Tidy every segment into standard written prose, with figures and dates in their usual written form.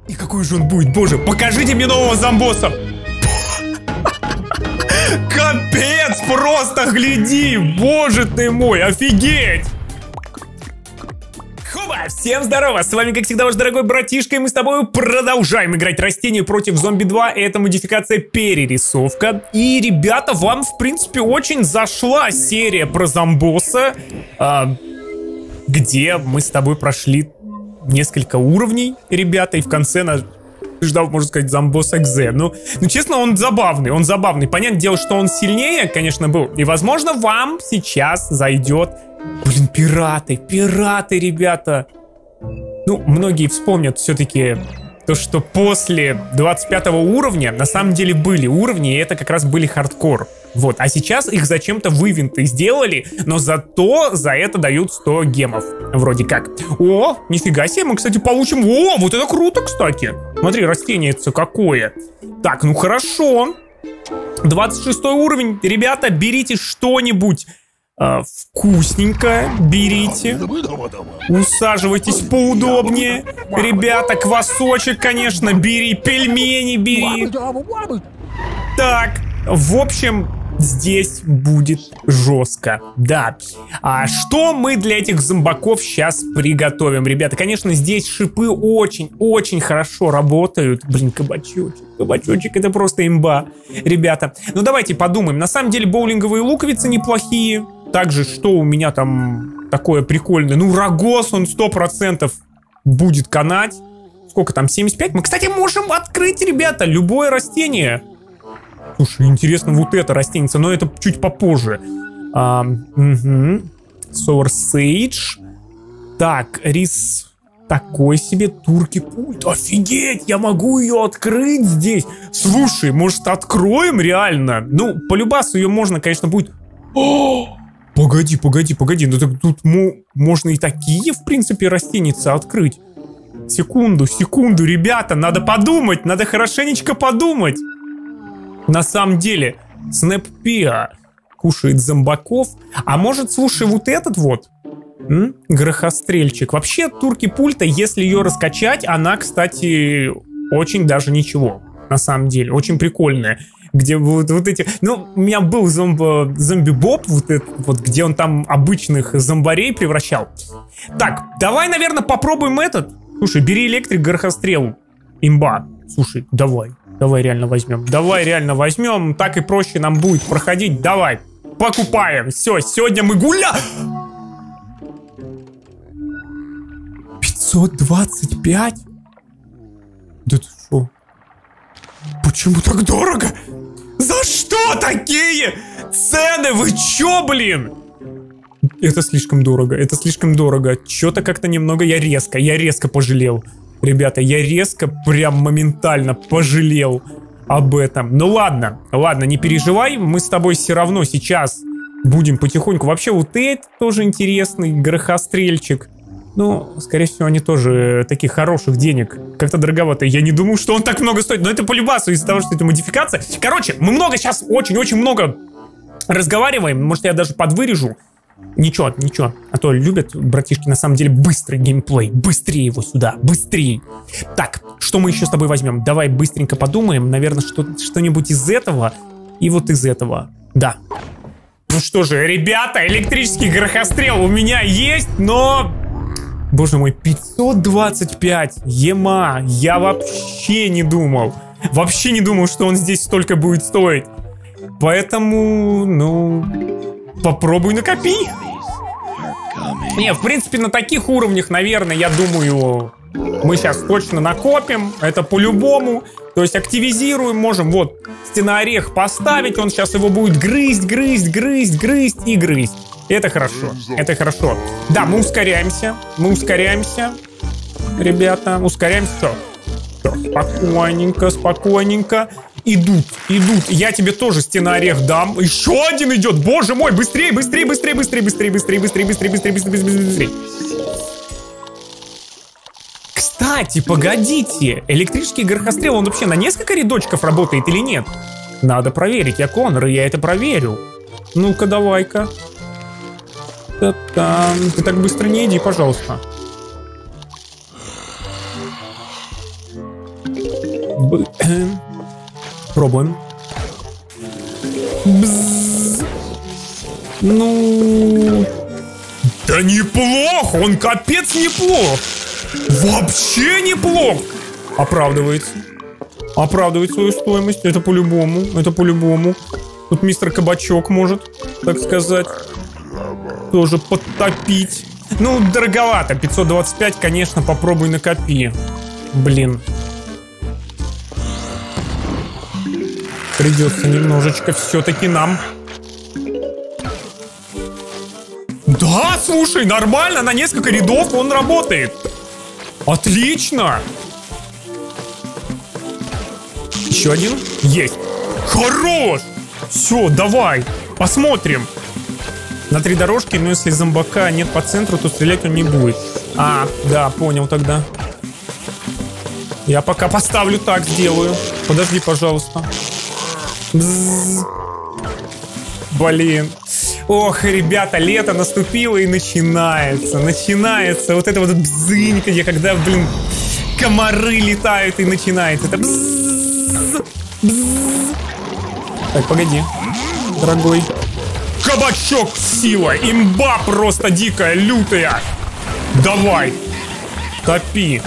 И какой же он будет, боже, покажите мне нового зомбосса. Капец, просто гляди, боже ты мой, офигеть. Всем здорово, с вами как всегда ваш дорогой братишка, и мы с тобой продолжаем играть растения против зомби 2. Это модификация перерисовка. И, ребята, вам, в принципе, очень зашла серия про зомбосса, где мы с тобой прошли несколько уровней, ребята, и в конце нас ждал, можно сказать, зомбосс Экзе. Ну, честно, он забавный. Понятное дело, что он сильнее, конечно, был. И, возможно, вам сейчас зайдет... Блин, пираты, ребята. Ну, многие вспомнят все-таки то, что после 25 уровня на самом деле были уровни, и это как раз были хардкор. Вот, а сейчас их зачем-то вывинты сделали, но зато за это дают 100 гемов. Вроде как. О, нифига себе, мы, кстати, получим... О, вот это круто, кстати. Смотри, растение-то какое. Так, ну хорошо. 26 уровень. Ребята, берите что-нибудь вкусненькое, берите. Усаживайтесь поудобнее. Ребята, квасочек, конечно, бери. Пельмени бери. Так, в общем, здесь будет жестко. Да. А что мы для этих зомбаков сейчас приготовим? Ребята, конечно, здесь шипы очень хорошо работают. Блин, кабачочек, это просто имба. Ребята, ну давайте подумаем. На самом деле боулинговые луковицы неплохие. Также, что у меня там такое прикольное? Ну, рогоз, он 100% будет канать. Сколько там, 75? Мы, кстати, можем открыть, ребята, любое растение. Слушай, интересно, вот это растение, но это чуть попозже. Sour Sage. Так, рис такой себе, турки пульт. Офигеть, я могу ее открыть здесь. Слушай, может, откроем реально? Ну, по любасу ее можно, конечно, будет... О! Погоди, ну так тут можно и такие, в принципе, растеница открыть. Секунду, ребята, надо подумать, надо хорошенечко подумать. На самом деле, Снэп-Пиа кушает зомбаков. А может, слушай, вот этот вот грохострельчик. Вообще, турки пульта, если ее раскачать, она, кстати, очень даже ничего. На самом деле, очень прикольная. Где вот эти... Ну, у меня был зомби-боб, вот где он там обычных зомбарей превращал. Так, давай, наверное, попробуем этот. Слушай, бери электрик, горохострел. Имба. Слушай, давай реально возьмем. Так и проще нам будет проходить. Давай, покупаем. Все, сегодня мы гуляем. 525? Да ты что? Почему так дорого? За что такие цены? Вы чё, блин? Это слишком дорого. Чё-то как-то немного я резко пожалел. Ребята, я резко, прям моментально пожалел об этом. Ну ладно, не переживай. Мы с тобой все равно сейчас будем потихоньку. Вообще вот это тоже интересный грохострельчик. Ну, скорее всего, они тоже таких хороших денег. Как-то дороговато. Я не думаю, что он так много стоит. Но это по любасу из-за того, что это модификация. Короче, мы много сейчас, очень много разговариваем. Может, я даже подвырежу. Ничего. А то любят, братишки, на самом деле, быстрый геймплей. Быстрее его сюда, быстрее. Так, что мы еще с тобой возьмем? Давай быстренько подумаем. Наверное, что-нибудь из этого и вот из этого. Да. Ну что же, ребята, электрический грохострел у меня есть, но... Боже мой, 525 ема. Я вообще не думал, что он здесь столько будет стоить. Поэтому, ну, попробуй накопи. Не, в принципе, на таких уровнях, наверное, я думаю, мы сейчас точно накопим. Это по-любому. То есть активизируем, можем вот стеноорех поставить. Он сейчас его будет грызть. Это хорошо. Да, мы ускоряемся. Ребята, ускоряемся. Все, спокойненько. Идут. Я тебе тоже стеноорех дам. Еще один идет. Боже мой, быстрее. Кстати, погодите. Электрический грохострел, он вообще на несколько рядочков работает или нет? Надо проверить. Я Конор, и я это проверю. Ну-ка, давай-ка. Та-там. Ты так быстро не иди, пожалуйста. Пробуем. Бзз. Ну... Да неплохо, он капец неплох. Вообще неплох. Оправдывает свою стоимость. Это по-любому. Тут мистер Кабачок может, так сказать, тоже подтопить. Ну, дороговато. 525, конечно, попробуй накопи. Блин. Придется немножечко все-таки нам. Да, слушай, нормально, на несколько рядов он работает. Отлично. Еще один? Есть. Хорош. Все, давай, посмотрим. На 3 дорожки, но если зомбака нет по центру, то стрелять он не будет. А, да, понял тогда. Я пока поставлю так, сделаю. Подожди, пожалуйста. Бзз. Блин. Ох, ребята, лето наступило и начинается. Начинается вот это вот бзыньканье, когда, блин, комары летают и начинается. Это бзз. Бзз. Так, погоди, дорогой. Кабачок, сила, имба просто дикая, лютая. Давай, топи.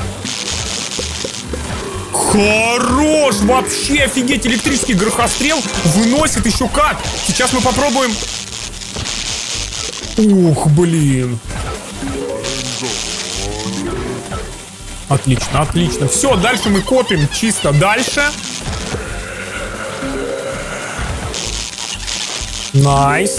Хорош, вообще офигеть, электрический грохострел выносит еще как. Сейчас мы попробуем. Ух, блин. Отлично, отлично. Все, дальше мы копим чисто дальше. Найс.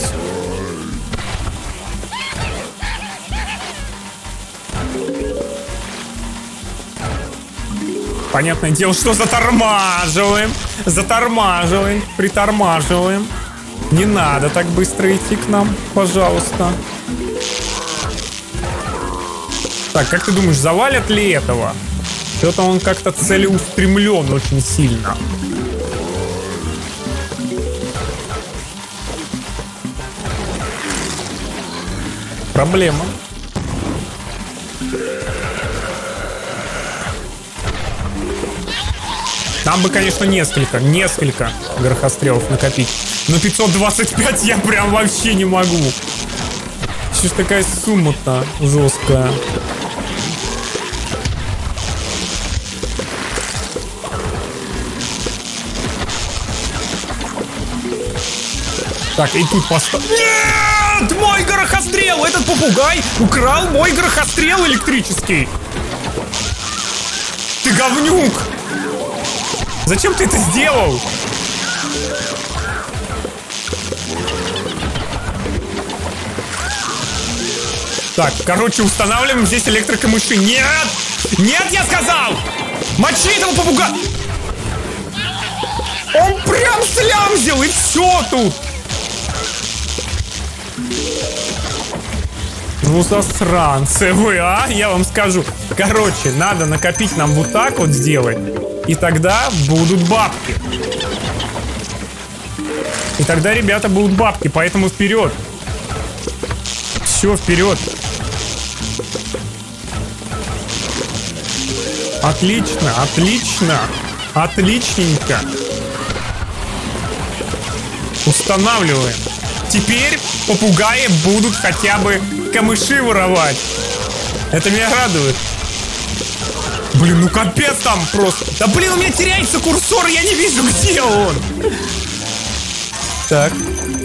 Понятное дело, что затормаживаем. Затормаживаем, притормаживаем. Не надо так быстро идти к нам, пожалуйста. Так, как ты думаешь, завалят ли этого? Что-то он как-то целеустремлен очень сильно. Проблема. Нам бы, конечно, несколько грохострелов накопить. Но 525 я прям вообще не могу. Что ж такая сумма-то жесткая. Так, и тут поставь. Нет! Мой грохострел! Этот попугай украл мой грохострел электрический! Ты говнюк! Зачем ты это сделал? Так, короче, устанавливаем здесь электрокамыши. Нет! Нет, я сказал! Мочи этого попугая! Он прям слямзил, и все тут! Ну, засранцы вы, а? Я вам скажу. Короче, надо накопить нам вот так вот сделать. И тогда будут бабки. И тогда, ребята, будут бабки. Поэтому вперед. Все, вперед. Отлично, отлично. Отличненько. Устанавливаем. Теперь попугаи будут хотя бы камыши воровать. Это меня радует. Блин, ну капец там просто. Да блин, у меня теряется курсор, я не вижу, где он. Так.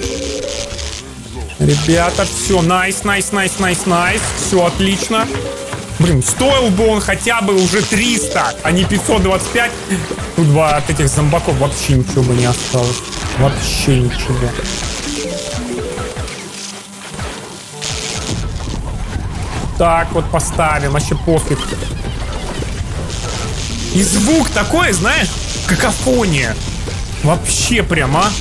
Ребята, все, найс. Все отлично. Блин, стоил бы он хотя бы уже 300, а не 525. Тут два от этих зомбаков вообще ничего бы не осталось. Вообще ничего. Так, вот поставим, вообще пофиг. И звук такой, знаешь, какофония. Вообще прям, а.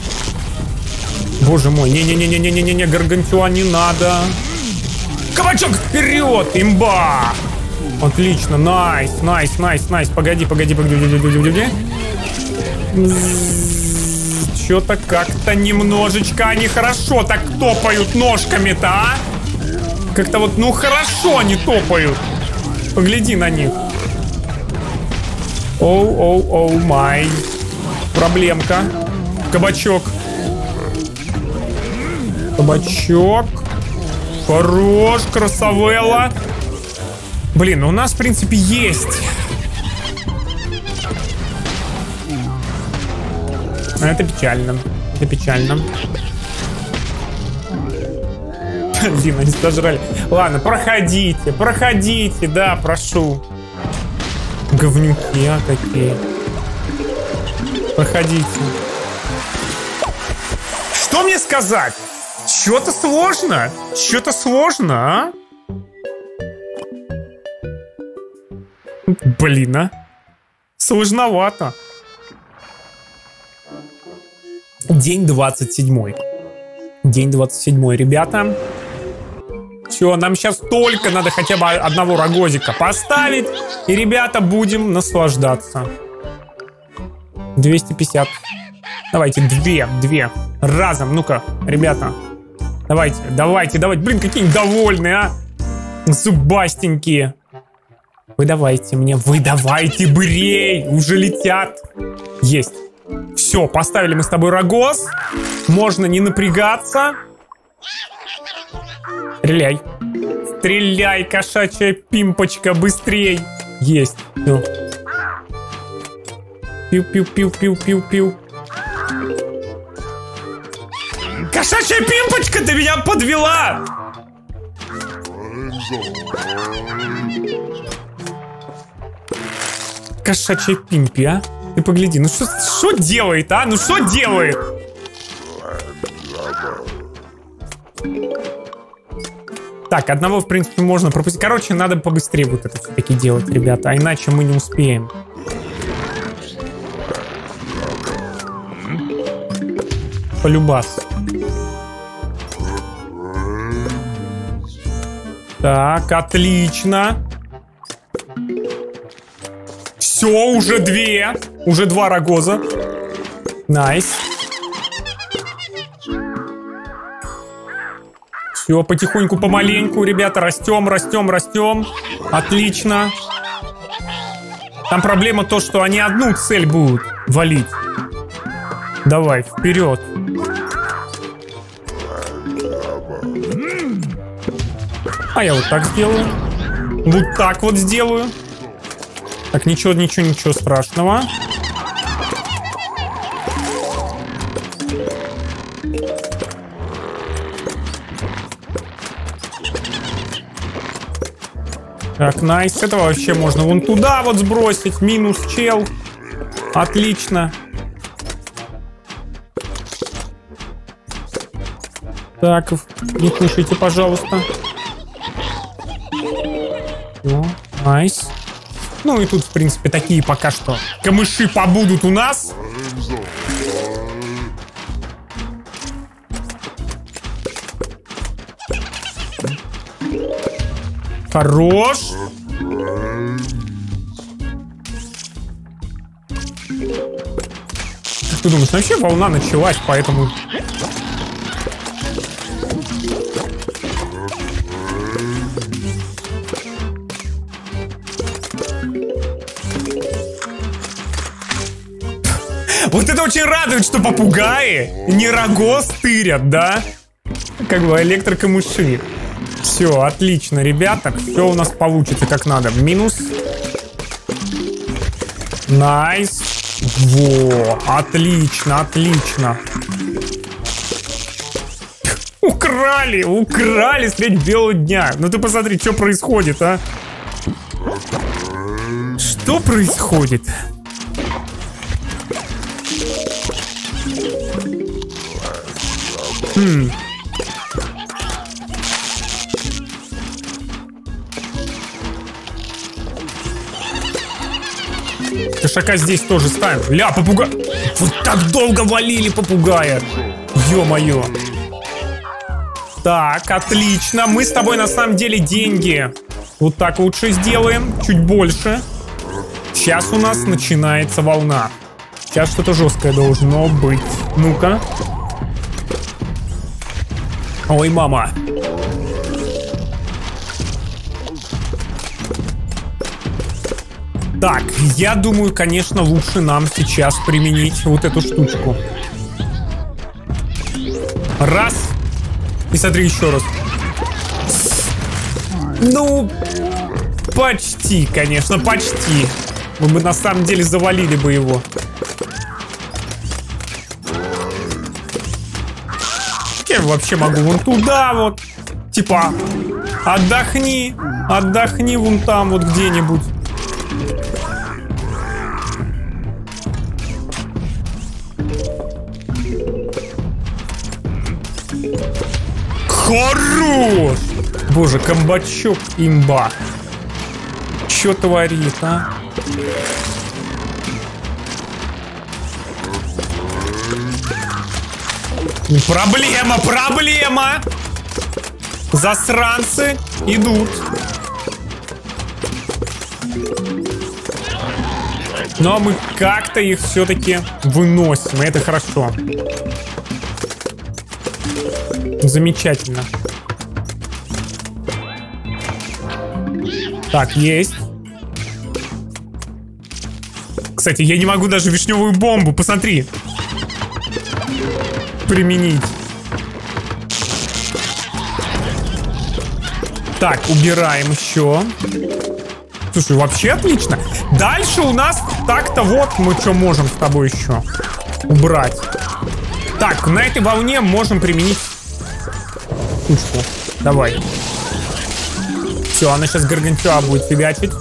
Боже мой, не-не-не-не-не-не-не, Гаргантюа не надо. Кабачок вперед, имба. Отлично, найс. Погоди. Что-то как-то немножечко нехорошо так топают ножками-то, а? Как-то вот, ну хорошо они топают. Погляди на них. Оу, май. Проблемка. Кабачок. Кабачок. Хорош, красавелла. Блин, ну у нас, в принципе, есть. Это печально. Это печально. Блин, они сожрали. Ладно, проходите, проходите, да, прошу. Говнюки, а какие. Проходите. Что мне сказать? Что-то сложно? Что-то сложно, а? Блин, а? Сложновато. День 27. День 27, ребята. Все, нам сейчас только надо хотя бы одного рогозика поставить. И, ребята, будем наслаждаться. 250. Давайте, две. Разом, ну-ка, ребята. Давайте. Блин, какие недовольные, а. Зубастенькие. Вы давайте, бырей. Уже летят. Есть. Все, поставили мы с тобой рогоз. Можно не напрягаться. Стреляй, кошачья пимпочка, быстрей. Есть. Все. Пиу. Кошачья пимпочка, ты меня подвела! Кошачья пимпи, а? Ты погляди, ну что делает, а? Ну что делает? Так, одного, в принципе, можно пропустить. Короче, надо побыстрее вот это все-таки делать, ребята. А иначе мы не успеем. Полюбас. Так, отлично. Все, уже две. Уже два рогоза. Найс. Все, потихоньку, помаленьку, ребята, растем. Отлично. Там проблема то, что они одну цель будут валить. Давай, вперед. А я вот так сделаю. Вот так вот сделаю. Так, ничего страшного. Так, найс. Это вообще можно вон туда вот сбросить. Минус, чел. Отлично. Так, не кушайте, пожалуйста. Все, найс. Ну и тут, в принципе, такие пока что камыши побудут у нас. Хорош. Как ты думаешь, вообще волна началась, поэтому... Вот это очень радует, что попугаи не рогоз тырят, да? Как бы электрокамыши. Все, отлично, ребята. Все у нас получится как надо. Минус. Найс. Во, отлично. Украли средь белого дня. Ну ты посмотри, что происходит, а? Что происходит? Кошака здесь тоже ставим. Ля, попугай. Вот так долго валили попугая. Ё-моё. Так, отлично. Мы с тобой на самом деле деньги вот так лучше сделаем. Чуть больше. Сейчас у нас начинается волна. Сейчас что-то жесткое должно быть. Ну-ка. Ой, мама. Так, я думаю, конечно, лучше нам сейчас применить вот эту штучку. Раз. И смотри еще раз. Ну, почти, конечно, почти. Мы бы на самом деле завалили бы его. Я вообще могу вон туда вот. Типа, отдохни. Отдохни вон там вот где-нибудь. Хорош! Боже, комбачок имба. Чё творит, а? Проблема, проблема! Засранцы идут. Но мы как-то их все-таки выносим, и это хорошо. Замечательно. Так, есть. Кстати, я не могу даже вишневую бомбу, посмотри, применить. Так, убираем еще. Слушай, вообще отлично. Дальше у нас так-то вот мы что можем с тобой еще убрать. Так, на этой волне можем применить штучку. Давай. Все, она сейчас гаргантюа будет фигачить.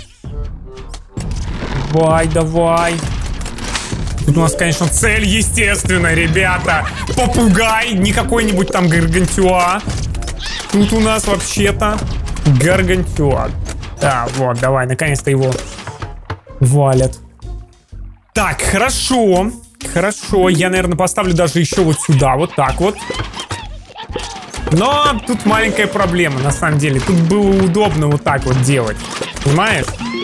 Давай, давай. Тут у нас, конечно, цель естественная, ребята. Попугай, не какой-нибудь там гаргантюа. Тут у нас вообще-то гаргантюа. Да, вот, давай, наконец-то его валят. Так, хорошо. Хорошо, я, наверное, поставлю даже еще вот сюда, вот так вот. Но тут маленькая проблема, на самом деле. Тут было удобно вот так вот делать. Понимаешь?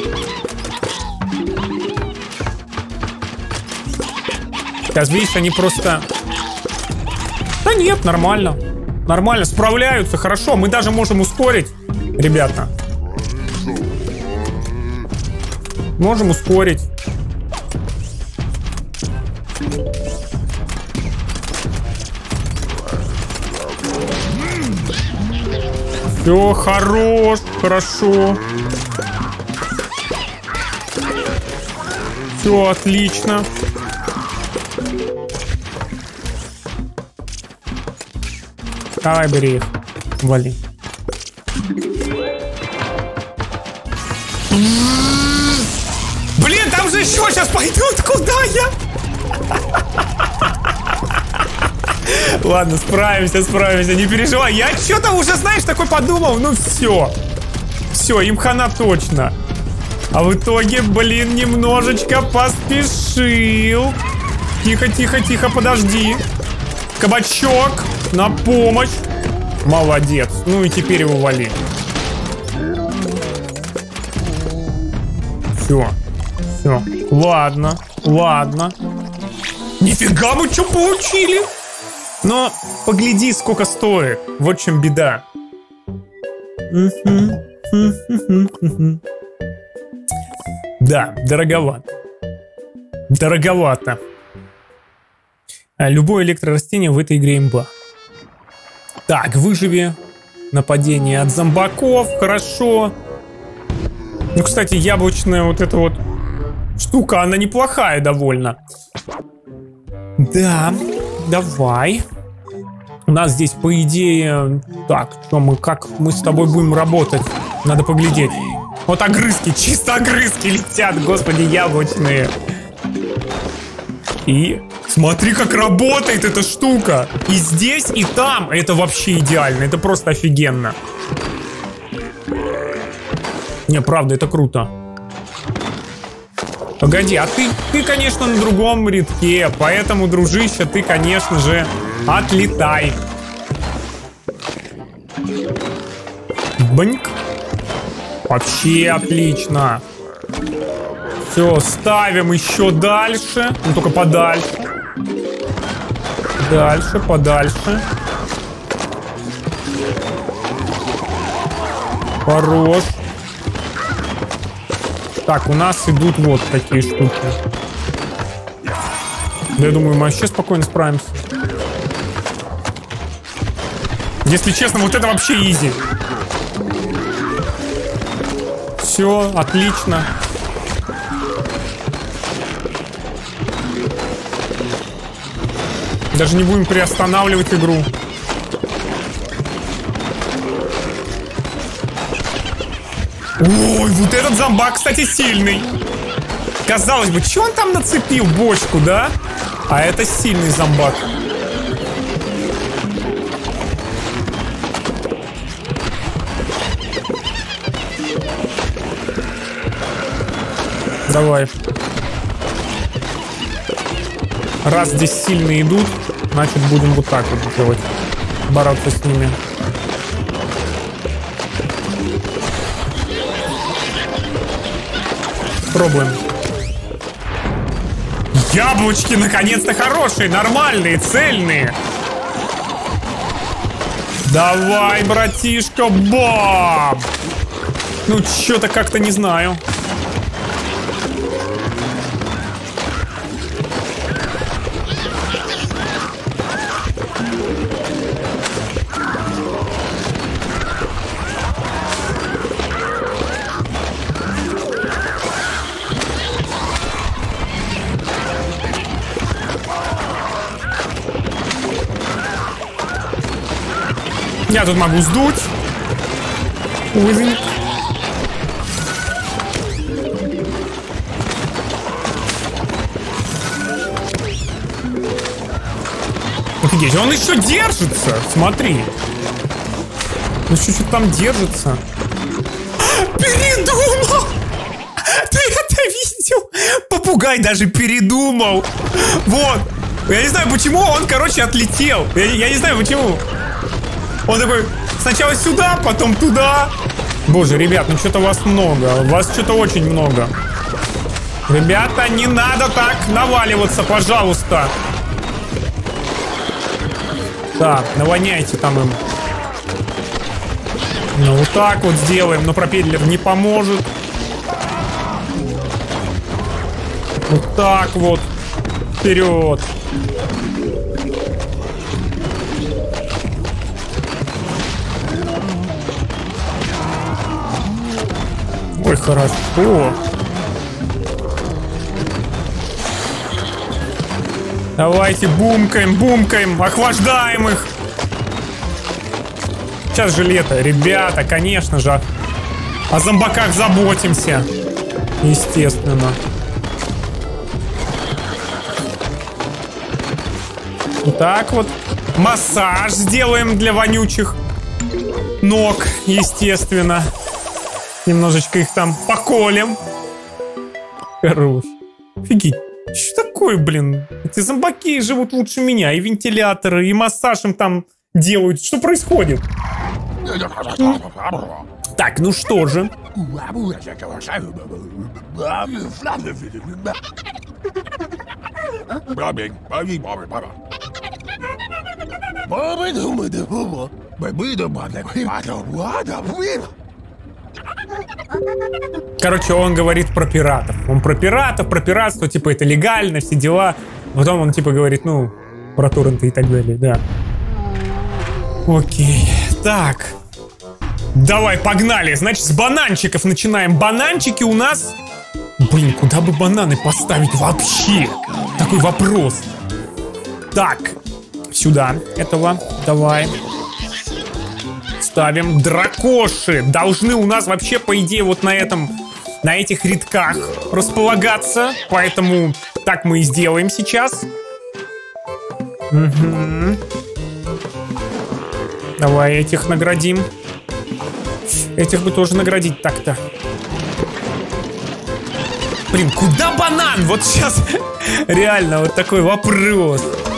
Сейчас, видишь, они просто... Да нет, нормально. Нормально, справляются, хорошо. Мы даже можем ускорить, ребята. Можем ускорить. Все, хорош, хорошо. Все, отлично. Давай, бери их. Вали. Блин, там же еще сейчас пойдут. Куда я? Ладно, справимся, справимся. Не переживай. Я что-то уже, знаешь, такой подумал. Ну все. Все, им хана точно. А в итоге, блин, немножечко поспешил. Тихо, тихо, тихо, подожди. Кабачок, на помощь. Молодец. Ну и теперь его вали. Все. Все. Ладно. Ладно. Нифига мы что получили? Но погляди, сколько стоит. Вот в чем беда. Да, дороговато. Дороговато. Любое электрорастение в этой игре имба. Так, выживи. Нападение от зомбаков. Хорошо. Ну, кстати, яблочная вот эта вот штука, она неплохая довольно. Да, давай. У нас здесь, по идее... Так, что мы, как мы с тобой будем работать? Надо поглядеть. Вот огрызки, чисто огрызки летят, господи, яблочные. И смотри, как работает эта штука. И здесь, и там. Это вообще идеально, это просто офигенно. Не, правда, это круто. Погоди, а ты, конечно, на другом рядке. Поэтому, дружище, ты, конечно же, отлетай. Баньк. Вообще отлично. Все, ставим еще дальше. Ну, только подальше. Дальше, подальше. Хорош. Так, у нас идут вот такие штуки. Да, я думаю, мы вообще спокойно справимся. Если честно, вот это вообще изи. Все, отлично. Даже не будем приостанавливать игру. Ой, вот этот зомбак, кстати, сильный. Казалось бы, что он там нацепил? Бочку, да? А это сильный зомбак. Давай. Раз здесь сильные идут, значит будем вот так вот делать. Бороться с ними. Пробуем. Яблочки наконец-то хорошие, нормальные, цельные. Давай, братишка, бам! Ну, что-то как-то не знаю. Я тут могу сдуть. Ой. Офигеть, он еще держится. Смотри. Он еще что-то там держится. Передумал! Ты это видел? Попугай даже передумал. Вот. Я не знаю, почему он, короче, отлетел. Я не знаю, почему. Он такой, сначала сюда, потом туда. Боже, ребят, ну что-то вас много. Вас что-то очень много. Ребята, не надо так наваливаться, пожалуйста. Так, навоняйте там им. Ну, вот так вот сделаем. Но пропеллер не поможет. Вот так вот. Вперед. Ой, хорошо. Давайте бумкаем, бумкаем, охлаждаем их. Сейчас же лето, ребята, конечно же. О зомбаках заботимся. Естественно. Вот так вот. Массаж сделаем для вонючих ног, естественно. Немножечко их там поколем. Хорош. Офигеть. Что такое, блин? Эти зомбаки живут лучше меня. И вентиляторы, и массаж им там делают. Что происходит? Так, ну что же. Короче, он говорит про пиратов. Он про пиратов, про пиратство, типа это легально, все дела. Потом он типа говорит, ну, про торренты и так далее, да. Окей, так. Давай, погнали. Значит, с бананчиков начинаем. Бананчики у нас... Блин, куда бы бананы поставить вообще? Такой вопрос. Так, сюда этого. Давай. Ставим. Дракоши должны у нас вообще, по идее, вот на этом, на этих рядках располагаться. Поэтому так мы и сделаем сейчас. Угу. Давай этих наградим. Этих бы тоже наградить так-то. Блин, куда банан? Вот сейчас реально вот такой вопрос.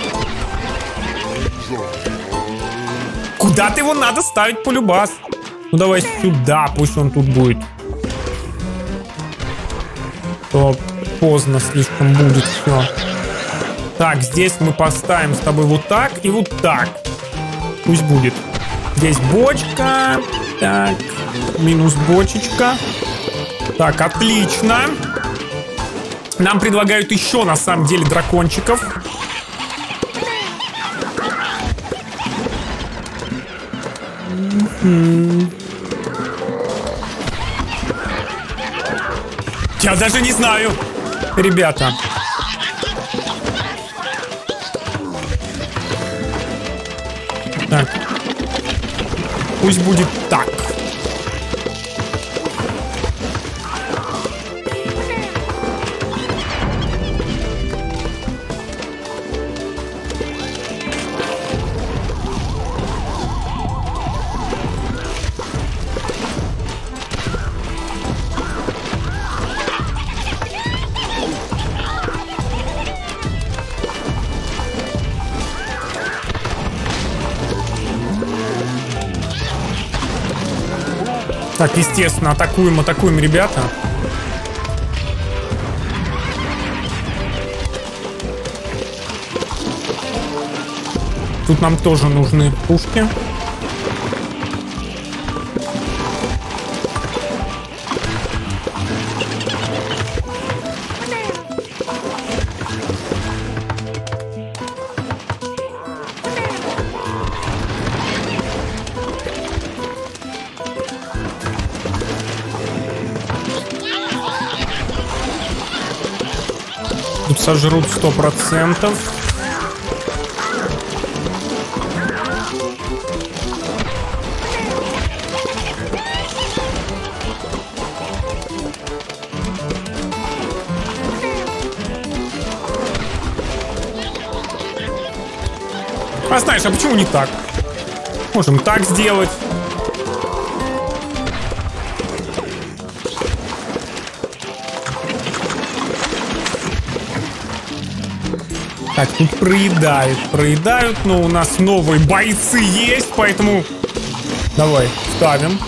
Куда-то его надо ставить полюбас. Ну давай сюда, пусть он тут будет. То поздно слишком будет все. Так, здесь мы поставим с тобой вот так и вот так. Пусть будет. Здесь бочка. Так, минус бочечка. Так, отлично. Нам предлагают еще, на самом деле, дракончиков. Я даже не знаю, ребята. Так. Пусть будет так. Так, естественно, атакуем, ребята. Тут нам тоже нужны пушки. Сожрут 100%. А знаешь, а почему не так? Можем так сделать. Так, тут проедают, но у нас новые бойцы есть, поэтому давай, ставим.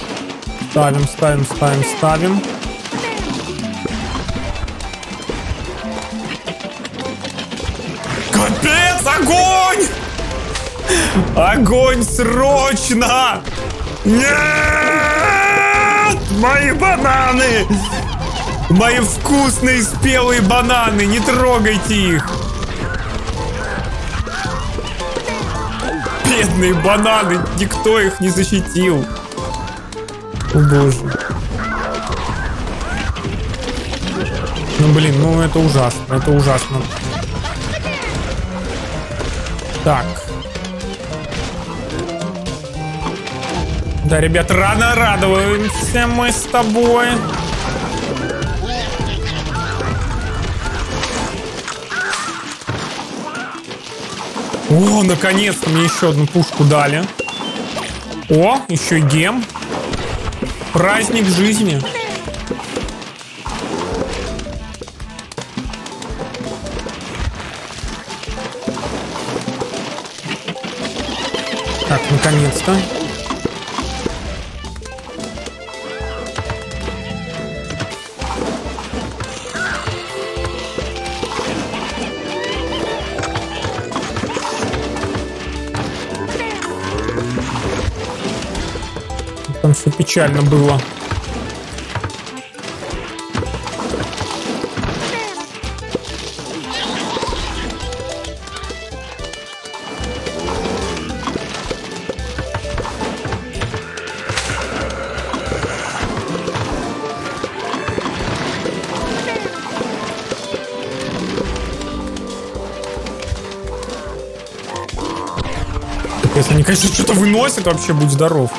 Капец, огонь! Огонь срочно! Нет! Мои бананы! Мои вкусные спелые бананы, не трогайте их! Бедные бананы, никто их не защитил. О боже. Ну блин, ну это ужасно, Так. Да, ребят, рано радуемся мы с тобой. О, наконец-то мне еще одну пушку дали. О, еще и гем. Праздник жизни. Так, наконец-то. Там все печально было. Если они, конечно, что-то выносят, вообще будь здоров.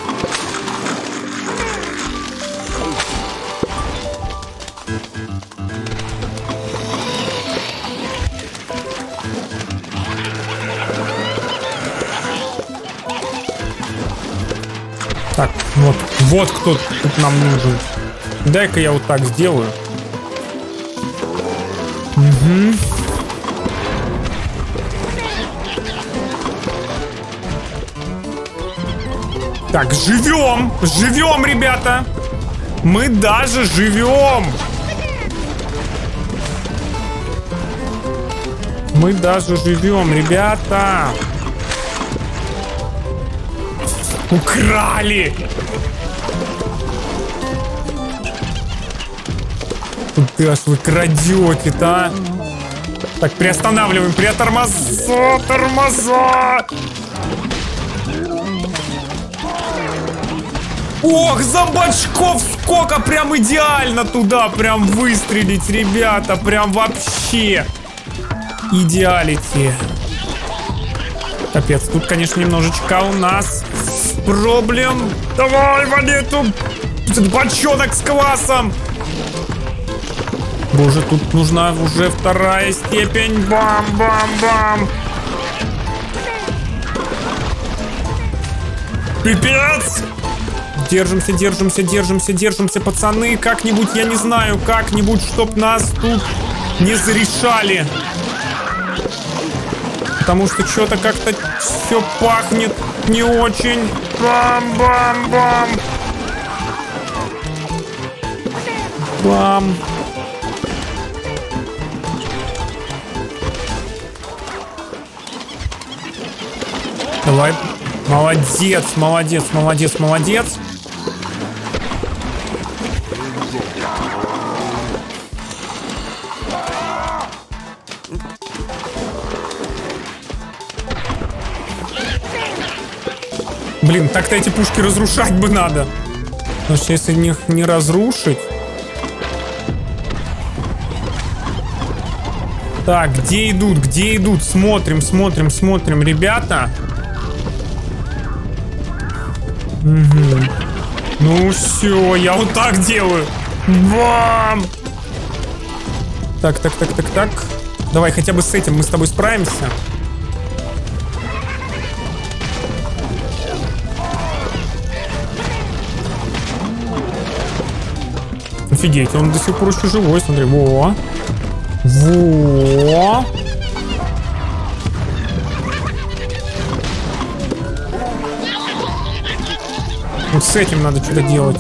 Так, вот кто тут нам нужен. Дай-ка я вот так сделаю. Угу. Так, живем, ребята. Мы даже живем. Ребята. Украли. Куда ж вы крадете-то, а? Так, приостанавливаем, тормоза! Ох, зомбачков сколько! Прям идеально туда прям выстрелить, ребята. Прям вообще идеалити. Капец, тут, конечно, немножечко у нас проблем. Давай, вали эту бочонок с квасом. Боже, тут нужна уже вторая степень. Бам-бам-бам. Пипец! Держимся, пацаны. Как-нибудь, я не знаю, как-нибудь, чтоб нас тут не зарешали. Потому что что-то как-то все пахнет не очень. Бам-бам-бам. Бам. Давай. Молодец. Блин, так-то эти пушки разрушать бы надо. Потому что если их не разрушить... Так, где идут? Смотрим, ребята. Угу. Ну все, я вот так делаю. Бам! Так. Давай хотя бы с этим мы с тобой справимся. Офигеть, он до сих пор еще живой, смотри. Во! Вот с этим надо что-то делать.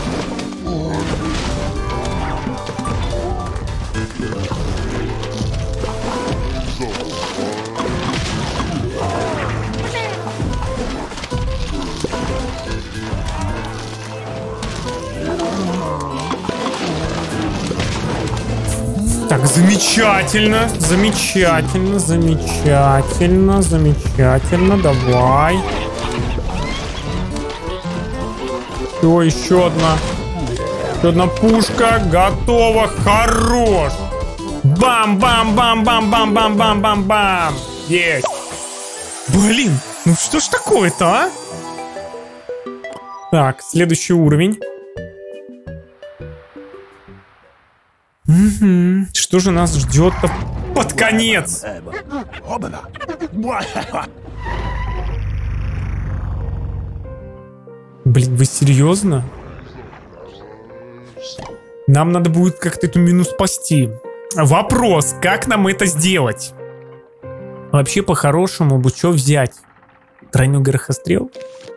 Так, замечательно. Давай. Все, еще одна пушка. Готова. Хорош. Бам-бам-бам-бам-бам-бам-бам-бам-бам. Есть. Блин, ну что ж такое-то, а? Так, следующий уровень. Угу. Что же нас ждет-то под конец? Блин, вы серьезно? Нам надо будет как-то эту мину спасти. Вопрос, как нам это сделать? Вообще, по-хорошему, бы что взять? Тройной горохострел?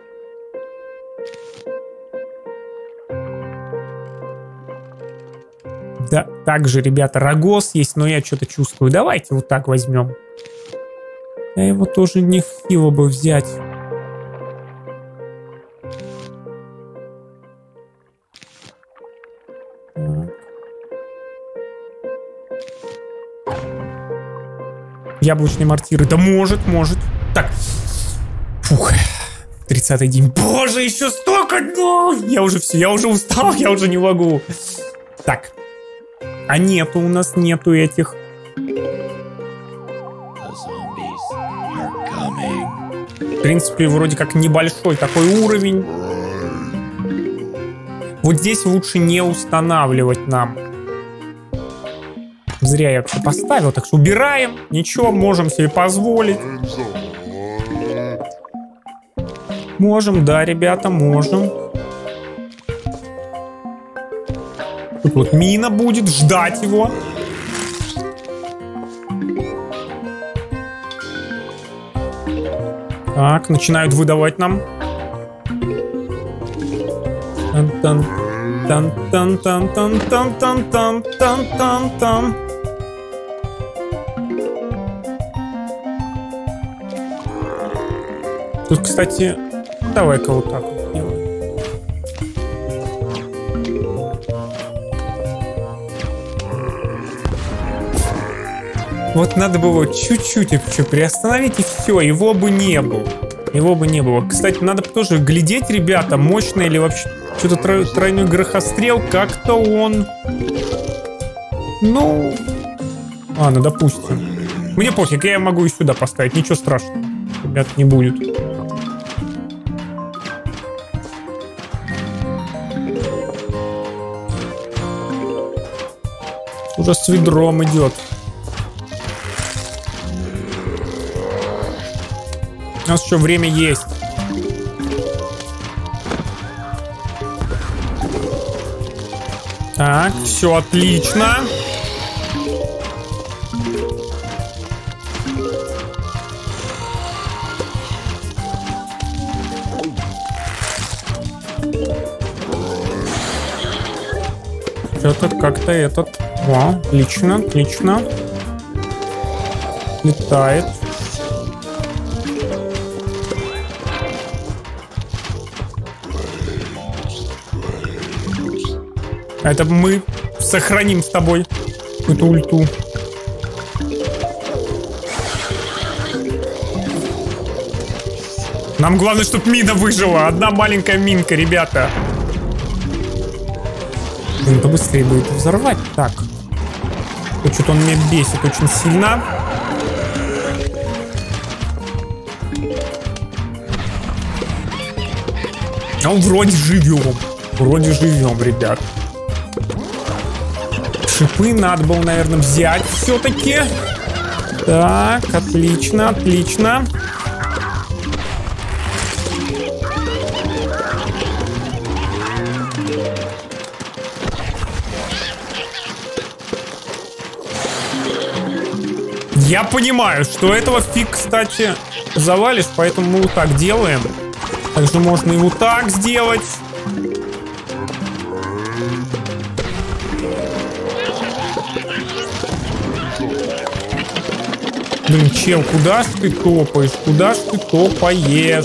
Да, также, ребята, рогоз есть, но я что-то чувствую. Давайте вот так возьмем. Я его тоже нехило бы взять. Яблочные мортиры. Да может. Так. Фух. 30-й день. Боже, еще столько. Ну, я уже устал, я уже не могу. Так. А нету у нас этих. В принципе, вроде как небольшой такой уровень. Вот здесь лучше не устанавливать нам. Зря я вообще поставил, так что убираем. Ничего, можем себе позволить. Можем, да, ребята, можем. Тут вот мина будет, ждать его. Так, начинают выдавать нам. Тан-тан-тан-тан-тан-тан-тан-тан-тан-тан-тан. Тут, кстати, давай-ка вот так вот делаем. Вот надо было чуть-чуть еще приостановить, и все, его бы не было. Его бы не было. Кстати, надо тоже глядеть, ребята, мощно или вообще что-то тройной грохострел. Как-то он... Ну... Ладно, допустим. Мне пофиг, я могу и сюда поставить. Ничего страшного, ребят, не будет. Уже с ведром идет. У нас еще время есть. Так, все отлично. Что-то как-то этот... О, отлично, отлично. Летает. Это мы сохраним с тобой эту ульту. Нам главное, чтобы мина выжила. Одна маленькая минка, ребята. Блин, побыстрее будет взорвать. Так. Что-то он меня бесит очень сильно. А вроде живем. Вроде живем, ребят. Шипы надо было, наверное, взять все-таки. Так, отлично, отлично. Я понимаю, что этого фиг, кстати, завалишь, поэтому мы вот так делаем. Также можно и вот так сделать. Блин, чел, куда ж ты топаешь? Куда ж ты топаешь?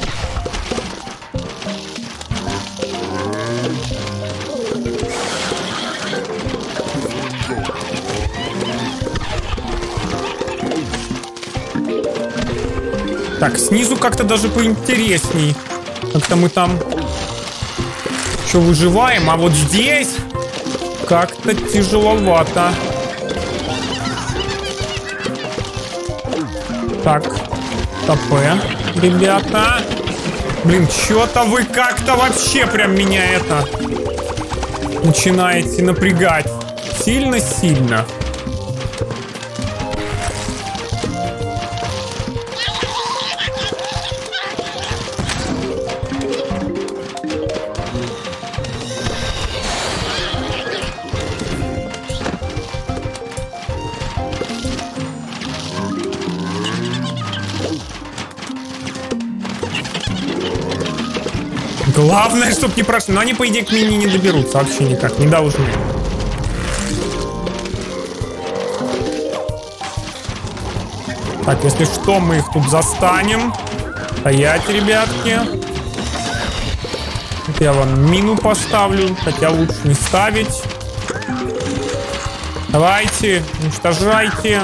Так, снизу как-то даже поинтересней. Как-то мы там еще выживаем, а вот здесь как-то тяжеловато. Так, ТП, ребята. Блин, что-то вы как-то вообще прям меня это начинаете напрягать. Сильно-сильно. Главное, чтобы не прошли. Но они, по идее, к мини не доберутся. Вообще никак. Не должны. Так, если что, мы их тут застанем. Стоять, ребятки. Вот я вам мину поставлю. Хотя лучше не ставить. Давайте, уничтожайте.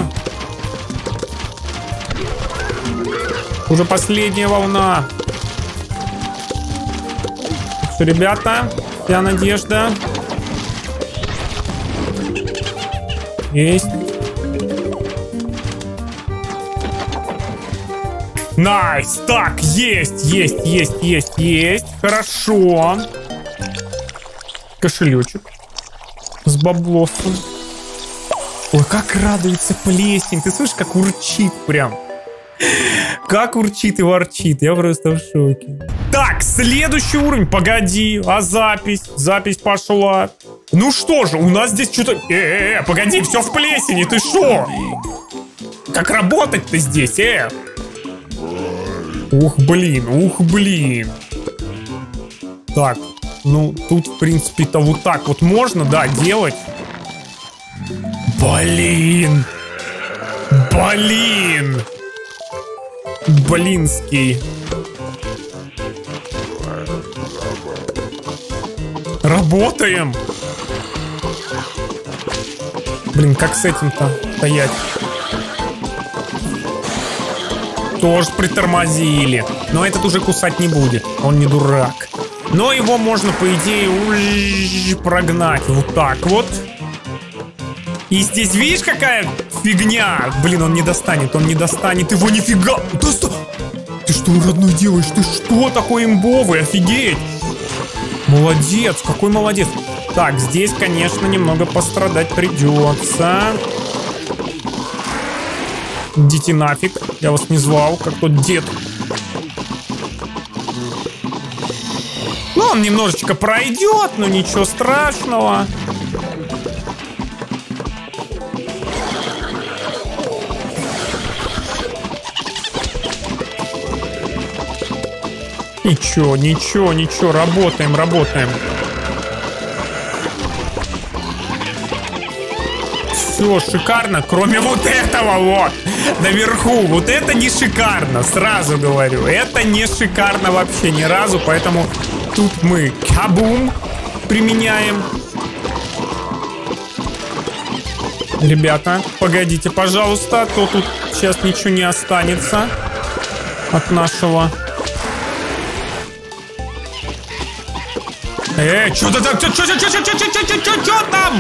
Уже последняя волна. Все, ребята, вся надежда. Есть. Найс! Так, есть. Хорошо. Кошелечек с баблосом. Ой, как радуется плесень. Ты слышишь, как урчит прям. Как урчит и ворчит. Я просто в шоке. Так, следующий уровень. Погоди, а запись? Запись пошла. Ну что же, у нас здесь что-то... Погоди, все в плесени, ты шо? Как работать-то здесь, Ух, блин. Так, ну, тут, в принципе-то, вот так вот можно, да, делать. Блинский. Работаем. Блин, как с этим-то стоять? тоже притормозили. Но этот уже кусать не будет, он не дурак. Но его можно, по идее, прогнать вот так вот. И здесь, видишь, какая фигня? Блин, он не достанет его, нифига. Ты что, родной, делаешь? Ты что такой имбовый? Офигеть. Молодец, какой молодец. Так, здесь, конечно, немного пострадать придется. Идите нафиг, я вас не звал, как тот дед. Ну, он немножечко пройдет, но ничего страшного. Ничего, работаем. Все шикарно, кроме вот этого вот наверху. Вот это не шикарно, сразу говорю. Это не шикарно вообще ни разу, поэтому тут мы кабум применяем. Ребята, погодите, пожалуйста, а то тут сейчас ничего не останется от нашего. Что-то там, что там?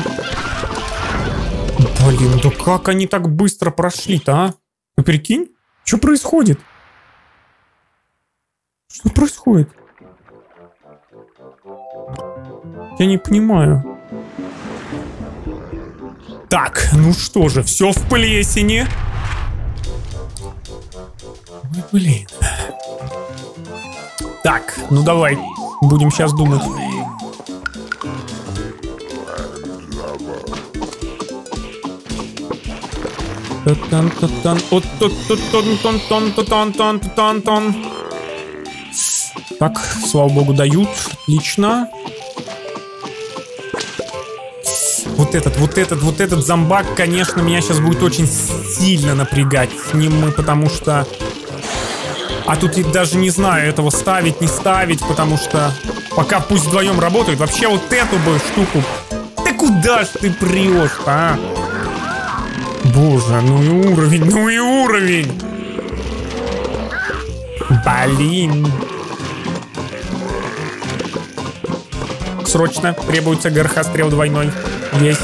Блин, да как они так быстро прошли-то, а? Ты прикинь? Что происходит? Что происходит? Я не понимаю. Так, ну что же, все в плесени. Ой, блин. Так, ну давай, будем сейчас думать. Так, слава богу, дают. Отлично. Вот этот зомбак, конечно, меня сейчас будет очень сильно напрягать с ним мы, потому что... А тут я даже не знаю, этого ставить, не ставить, потому что... Пока пусть вдвоем работают. Вообще вот эту бы штуку... Да куда ж ты прешь, а? Боже, ну и уровень, Блин. Срочно требуется ГРХ-стрел двойной. Есть.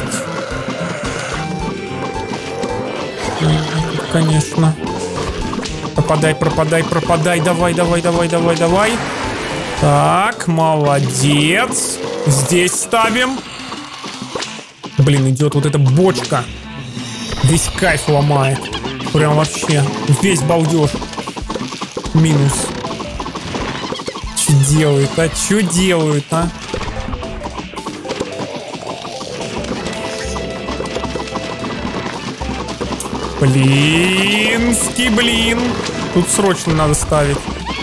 Конечно. Пропадай. Давай. Так, молодец. Здесь ставим. Блин, идет вот эта бочка. Весь кайф ломает. Прям вообще. Весь балдеж. Минус. Что делают, а? Блин. Тут срочно надо ставить.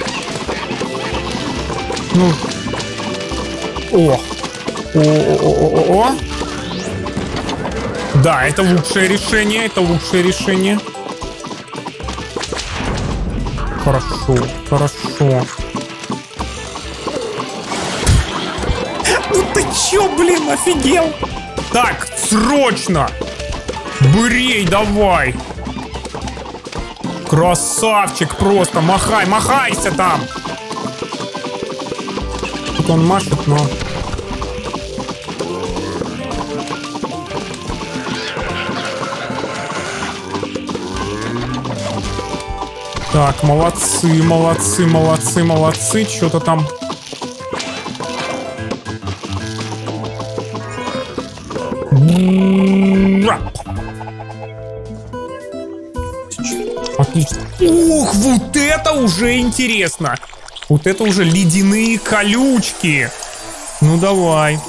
Ну. О. Да, это лучшее решение. Хорошо. Ну ты чё, блин, офигел? Так, срочно! Брей, давай! Красавчик просто! Махайся там! Тут он машет, но... Так, молодцы. Что-то там... Отлично. Ух, вот это уже интересно. Вот это уже ледяные колючки. Ну, давай.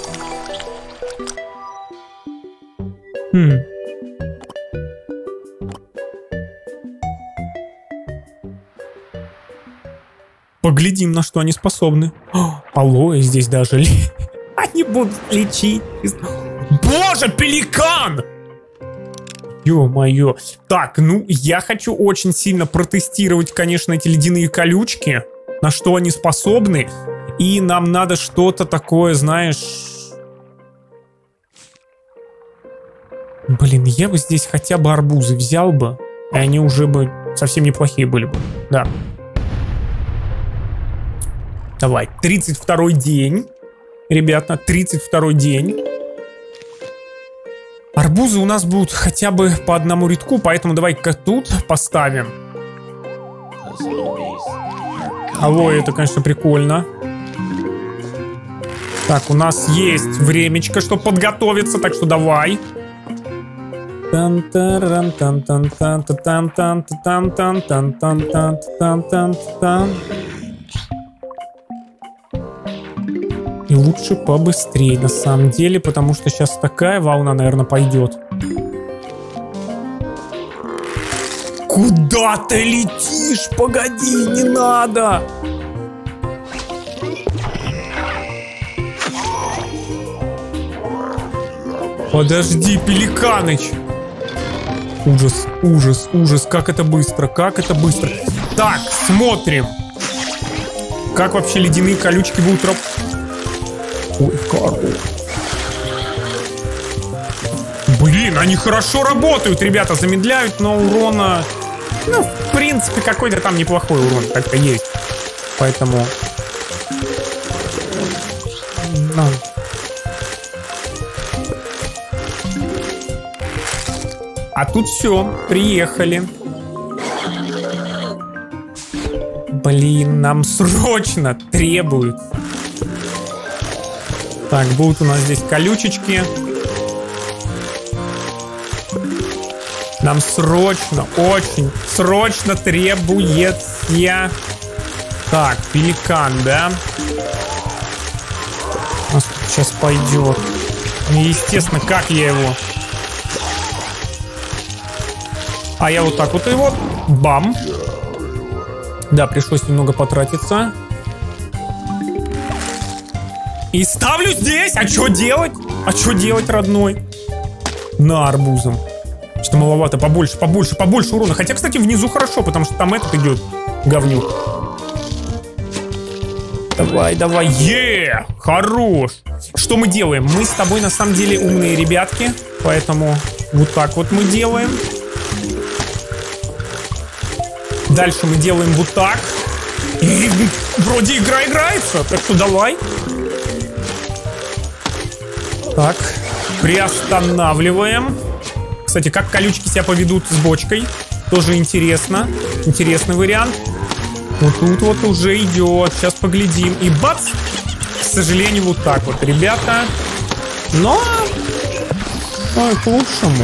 Поглядим, на что они способны. Алоэ здесь даже. Они будут лечить. Боже, пеликан! Ё-моё. Так, ну, я хочу очень сильно протестировать, конечно, эти ледяные колючки. На что они способны. И нам надо что-то такое, знаешь... Блин, я бы здесь хотя бы арбузы взял бы. И они уже бы совсем неплохие были бы. Да. Давай, 32-й день. Ребята, 32-й день. Арбузы у нас будут хотя бы по одному рядку, поэтому давай-ка тут поставим. Алоэ, это, конечно, прикольно. Так, у нас есть времечко, чтобы подготовиться, так что давай. И лучше побыстрее, на самом деле, потому что сейчас такая волна, наверное, пойдет. Куда ты летишь? Погоди, не надо! Подожди, Пеликаныч! Ужас, ужас, ужас, как это быстро, как это быстро. Так, смотрим. Как вообще ледяные колючки будут работать? Ой, корова. Блин, они хорошо работают, ребята, замедляют, но урона... Ну, в принципе, какой-то там неплохой урон как-то есть. Поэтому... Ну... А тут все, приехали. Блин, нам срочно требуют. Так, будут у нас здесь колючечки. Нам срочно, очень срочно требуется. Так, пеликан, да? У нас тут сейчас пойдет. Ну, естественно, как я его... А я вот так вот его... Бам! Да, пришлось немного потратиться. И ставлю здесь! А что делать? А что делать, родной? На арбузом. Что-то маловато, побольше, побольше, побольше урона. Хотя, кстати, внизу хорошо, потому что там этот идет говнюк. Давай, давай, хорош. Что мы делаем? Мы с тобой на самом деле умные ребятки, поэтому вот так вот мы делаем. Дальше мы делаем вот так. И вроде игра играется, так что давай. Так, приостанавливаем. Кстати, как колючки себя поведут с бочкой, тоже интересно. Интересный вариант. Вот тут вот уже идет. Сейчас поглядим. И бац! К сожалению, вот так вот, ребята. Но к лучшему.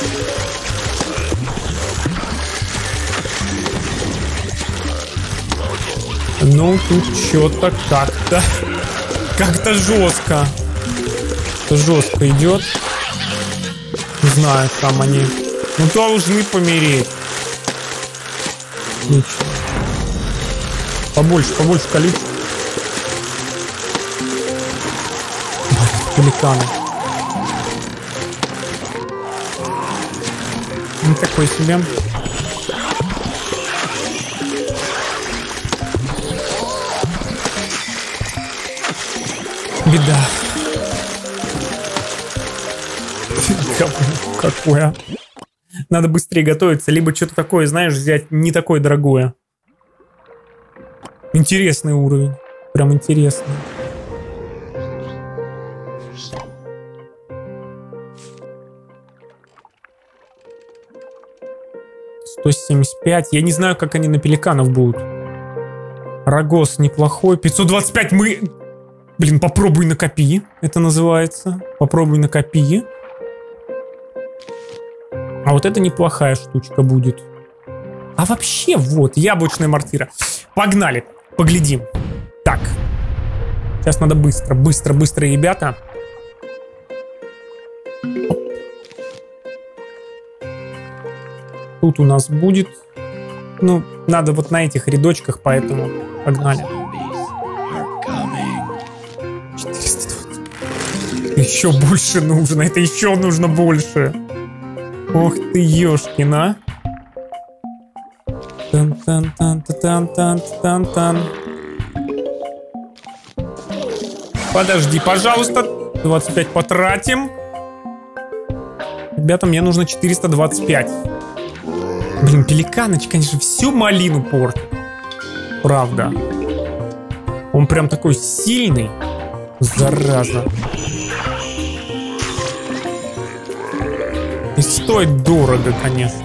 Ну, тут что-то как-то... Как-то жестко. Жестко идет. Не знаю, там они... Ну, должны помереть. Ничего. Побольше, побольше колючек. Пеликаны. Ну, такой себе. Беда. Какое. Надо быстрее готовиться, либо что-то такое, знаешь, взять не такое дорогое. Интересный уровень. Прям интересный. $175. Я не знаю, как они на пеликанов будут. Рогоз неплохой. 525 мы... Блин, попробуй накопи. Это называется. Попробуй накопи. А вот это неплохая штучка будет. А вообще, вот, яблочная мортира. Погнали, поглядим. Так. Сейчас надо быстро, быстро, быстро, ребята. Тут у нас будет... Ну, надо вот на этих рядочках, поэтому погнали. 420. Еще больше нужно, это еще нужно больше. Ох ты, ёшкина. Тан-тан-тан-тан-тан-тан-тан. Подожди, пожалуйста. 25 потратим. Ребята, мне нужно 425. Блин, Пеликаныч, конечно, всю малину портит. Правда. Он прям такой сильный. Зараза. И стоит дорого, конечно.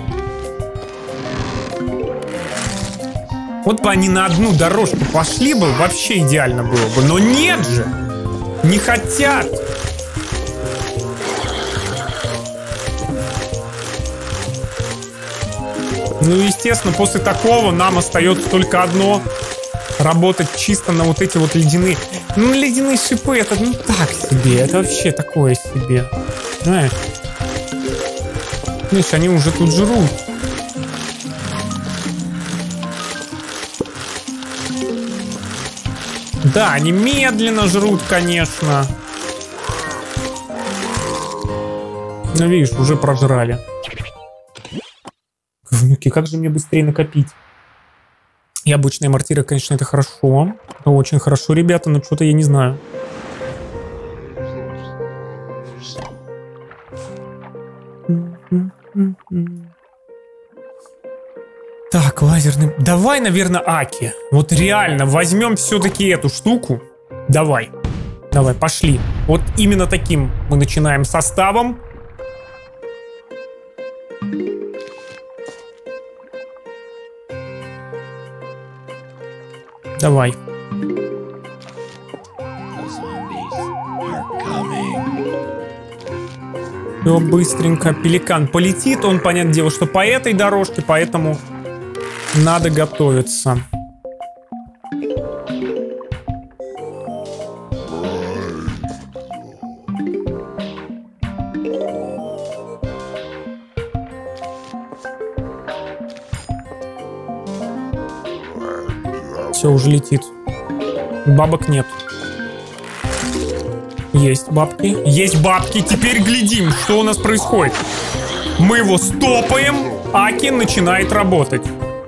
Вот бы они на одну дорожку пошли бы, вообще идеально было бы. Но нет же. Не хотят. Ну, естественно, после такого нам остается только одно. Работать чисто на вот эти вот ледяные. Ну, ледяные шипы, это ну так себе. Это вообще такое себе. Знаешь? Видишь, они уже тут жрут. Да, они медленно жрут, конечно. Ну, видишь, уже прожрали. Говнюки, как же мне быстрее накопить? Яблочные мортиры, конечно, это хорошо. Это очень хорошо, ребята, но что-то я не знаю. Так, лазерный... Давай, наверное, Аки. Вот реально, возьмем все-таки эту штуку. Давай. Давай, пошли. Вот именно таким мы начинаем составом. Давай. Все быстренько. Пеликан полетит. Он, понятное дело, что по этой дорожке, поэтому надо готовиться. Все, уже летит. Бабок нет. Есть бабки. Есть бабки. Теперь глядим, что у нас происходит. Мы его стопаем. Аки начинает работать.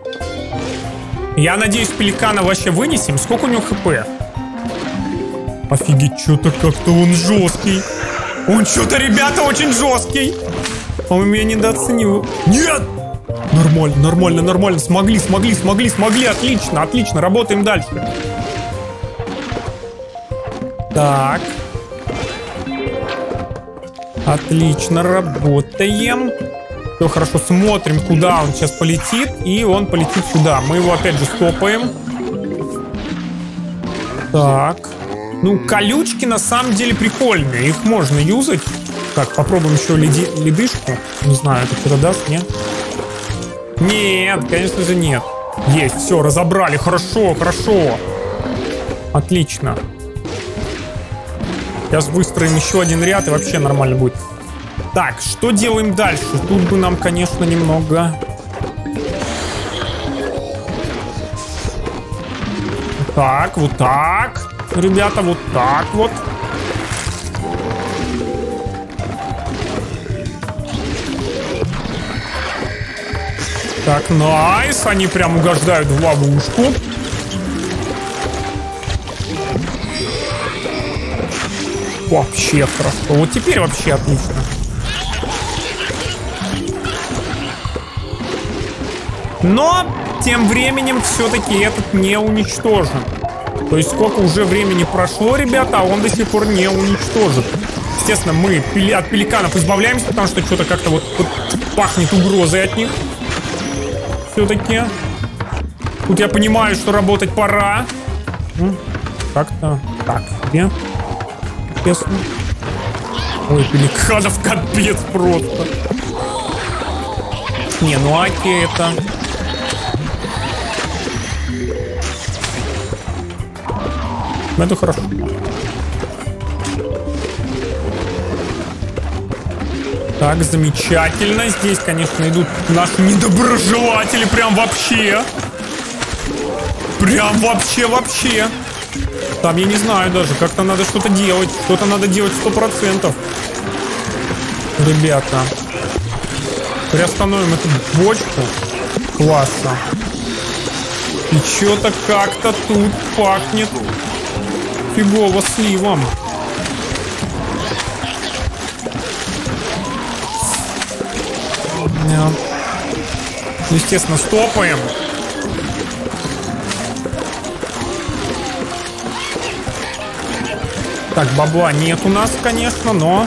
Я надеюсь, Пеликана вообще вынесем. Сколько у него хп? Офигеть, что-то как-то он жесткий. Он что-то, ребята, очень жесткий. Он меня недооценил. Нет! Нормально, нормально, нормально. Смогли. Отлично, отлично. Работаем дальше. Так. Отлично, работаем. Все хорошо, смотрим, куда он сейчас полетит. И он полетит сюда. Мы его опять же стопаем. Так. Ну, колючки на самом деле прикольные. Их можно юзать. Так, попробуем еще ледышку. Не знаю, это что-то даст, нет? Нет, конечно же нет. Есть, все, разобрали. Хорошо, хорошо. Отлично. Сейчас выстроим еще один ряд, и вообще нормально будет. Так, что делаем дальше? Тут бы нам, конечно, немного... Так, вот так. Ребята, вот так вот. Так, найс. Они прям угождают в ловушку. Вообще хорошо. Вот теперь вообще отлично. Но тем временем все-таки этот не уничтожен. То есть сколько уже времени прошло, ребята, а он до сих пор не уничтожен. Естественно, мы от пеликанов избавляемся, потому что что-то как-то вот пахнет угрозой от них. Все-таки. Тут я понимаю, что работать пора. Как-то так. Где? Честно. Ой, пеликанов капец просто. Не, ну Аки это... Это хорошо. Так, замечательно. Здесь, конечно, идут наши недоброжелатели. Прям вообще. Прям вообще. Там, я не знаю даже, как-то надо что-то делать. Что-то надо делать 100%. Ребята. Приостановим эту бочку. Классно. И что-то как-то тут пахнет фигово сливом. Естественно, стопаем. Так, бабла нет у нас, конечно, но...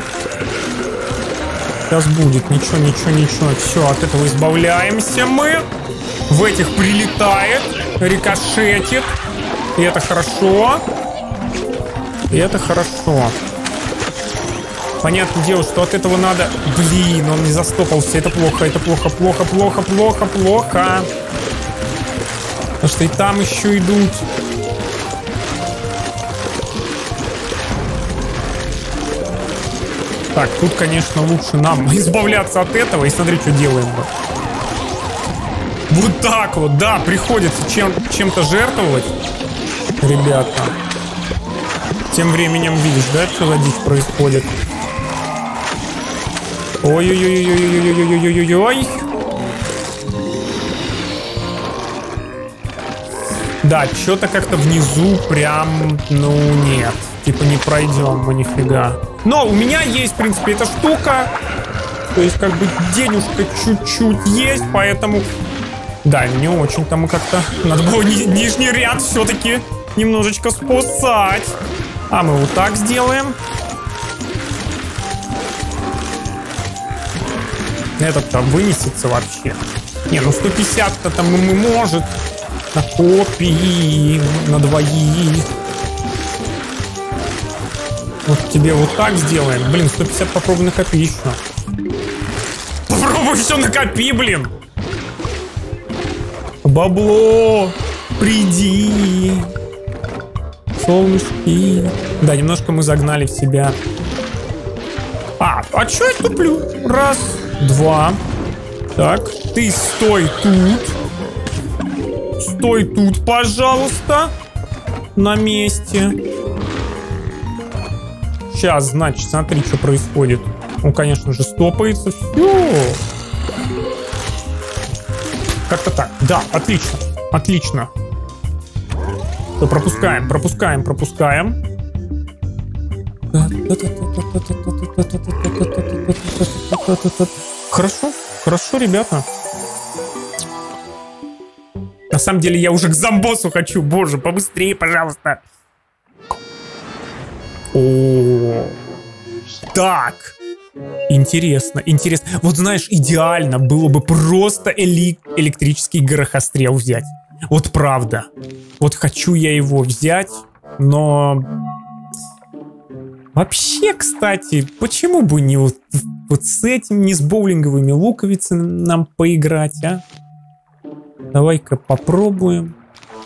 Сейчас будет. Ничего, ничего, ничего. Все, от этого избавляемся мы. В этих прилетает. Рикошетит. И это хорошо. И это хорошо. Понятное дело, что от этого надо... Блин, он не застопался. Это плохо, это плохо, плохо, плохо, плохо, плохо. Потому что и там еще идут. Так, тут, конечно, лучше нам избавляться от этого. И смотри, что делаем. Вот так вот, да, приходится чем-то жертвовать. Ребята. Тем временем видишь, да, что за дичь происходит? Ой-ой-ой-ой-ой-ой-ой-ой-ой-ой-ой. Да, что-то как-то внизу прям, ну, нет. Типа не пройдем мы нифига. Но у меня есть, в принципе, эта штука. То есть, как бы, денежка чуть-чуть есть, поэтому... Да, не очень-то мы как-то... Надо было нижний ряд все-таки немножечко спасать. А мы вот так сделаем. Этот-то вынесется вообще. Не, ну 150-то там мы может. На копии, на двоих. Вот тебе вот так сделаем. Блин, 150 попробуй накопи еще. Попробуй еще накопи, блин. Бабло, приди. Солнышки. Да, немножко мы загнали в себя. А что я туплю? Раз, два. Так, ты стой тут. Стой тут, пожалуйста. На месте. Сейчас, значит, смотри, что происходит. Он, конечно же, стопается. Все. Как-то так. Да, отлично. Отлично. То пропускаем, пропускаем, пропускаем. Хорошо, хорошо, ребята. На самом деле я уже к зомбоссу хочу. Боже, побыстрее, пожалуйста. О, так. Интересно, интересно. Вот знаешь, идеально было бы просто электрический горохострел взять. Вот правда. Вот хочу я его взять, но... Вообще, кстати, почему бы не вот с этим, не с боулинговыми луковицами нам поиграть, а? Давай-ка попробуем.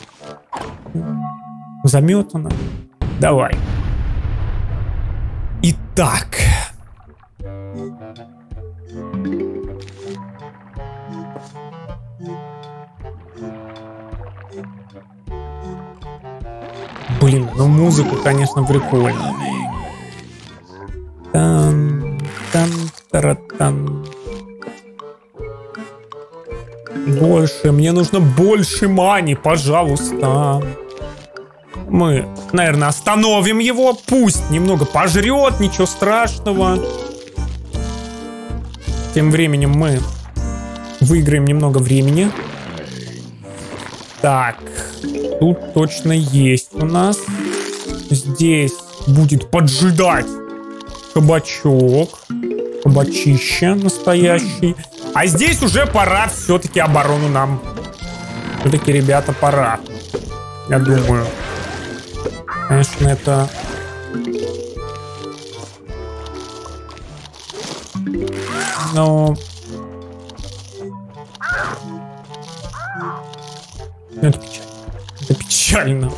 Заметано. Давай. Итак. Блин, ну музыка, конечно, прикольная. Тан-тан-таратан. Больше, мне нужно больше мани, пожалуйста. Мы, наверное, остановим его. Пусть немного пожрет, ничего страшного. Тем временем мы выиграем немного времени. Так, тут точно есть у нас. Здесь будет поджидать кабачок. Кабачище настоящий. А здесь уже пора все-таки оборону нам. Все-таки, ребята, пора. Я думаю. Конечно, это... Но... Это печально. Это печально.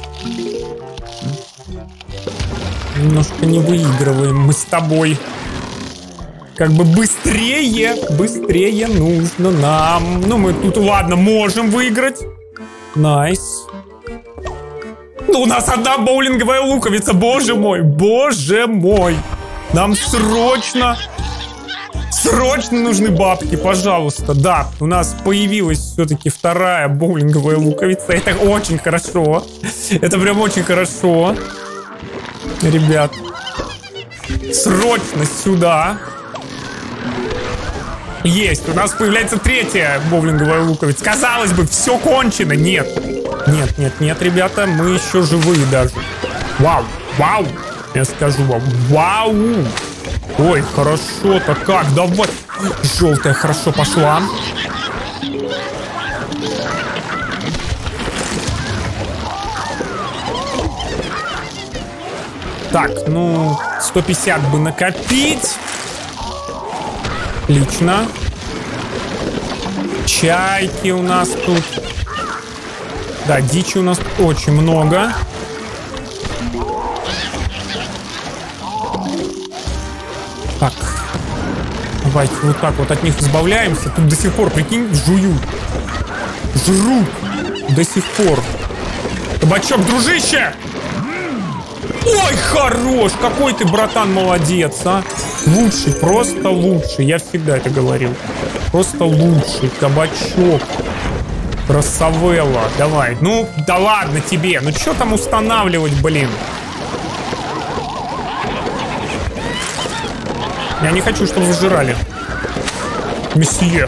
Немножко не выигрываем мы с тобой. Как бы быстрее нужно нам. Ну, мы тут, ладно, можем выиграть. Найс. Ну, у нас одна боулинговая луковица, боже мой. Боже мой. Нам срочно нужны бабки, пожалуйста. Да, у нас появилась все-таки вторая боулинговая луковица. Это очень хорошо. Это прям очень хорошо. Ребят. Срочно сюда. Есть, у нас появляется третья боулинговая луковица. Казалось бы, все кончено. Нет. Нет, нет, нет, ребята, мы еще живые даже. Вау, вау. Я скажу вам, вау. Ой, хорошо-то как, давай. Желтая хорошо пошла. Так, ну, 150 бы накопить. Отлично. Чайки у нас тут. Да, дичи у нас очень много. Так. Давайте вот так вот от них избавляемся. Тут до сих пор, прикинь, жуют. Жрут. До сих пор. Кабачок, дружище! Ой, хорош! Какой ты, братан, молодец, а! Лучший, просто лучший. Я всегда это говорил. Просто лучший. Кабачок. Красавелла. Давай. Ну, да ладно тебе. Ну, что там устанавливать, блин? Я не хочу, чтобы вы жрали. Месье.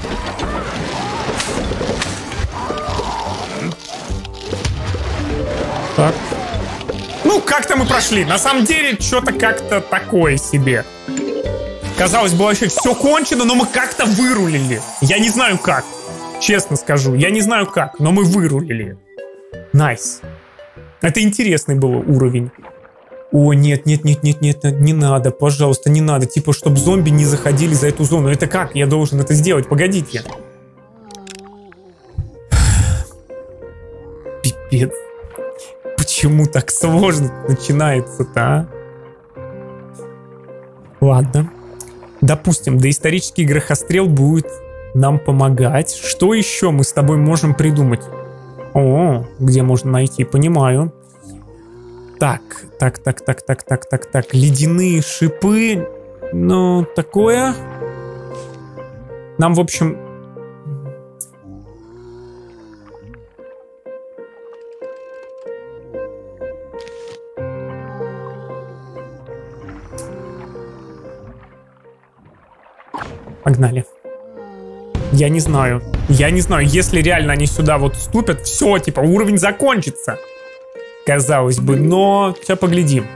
Так. Ну, как-то мы прошли. На самом деле, что-то как-то такое себе. Казалось бы, вообще все кончено, но мы как-то вырулили. Я не знаю как. Честно скажу, я не знаю как, но мы вырулили. Найс. Это интересный был уровень. О, нет, нет, нет, нет, нет, не надо, пожалуйста, не надо. Типа, чтобы зомби не заходили за эту зону. Это как? Я должен это сделать? Погодите. Пипец. Почему так сложно начинается-то, а? Ладно. Допустим, доисторический грохострел будет нам помогать. Что еще мы с тобой можем придумать? О, где можно найти? Понимаю. Так. Ледяные шипы. Ну, такое. Нам, в общем... Погнали. Я не знаю, если реально они сюда вот вступят, все, типа, уровень закончится. Казалось бы, но сейчас поглядим.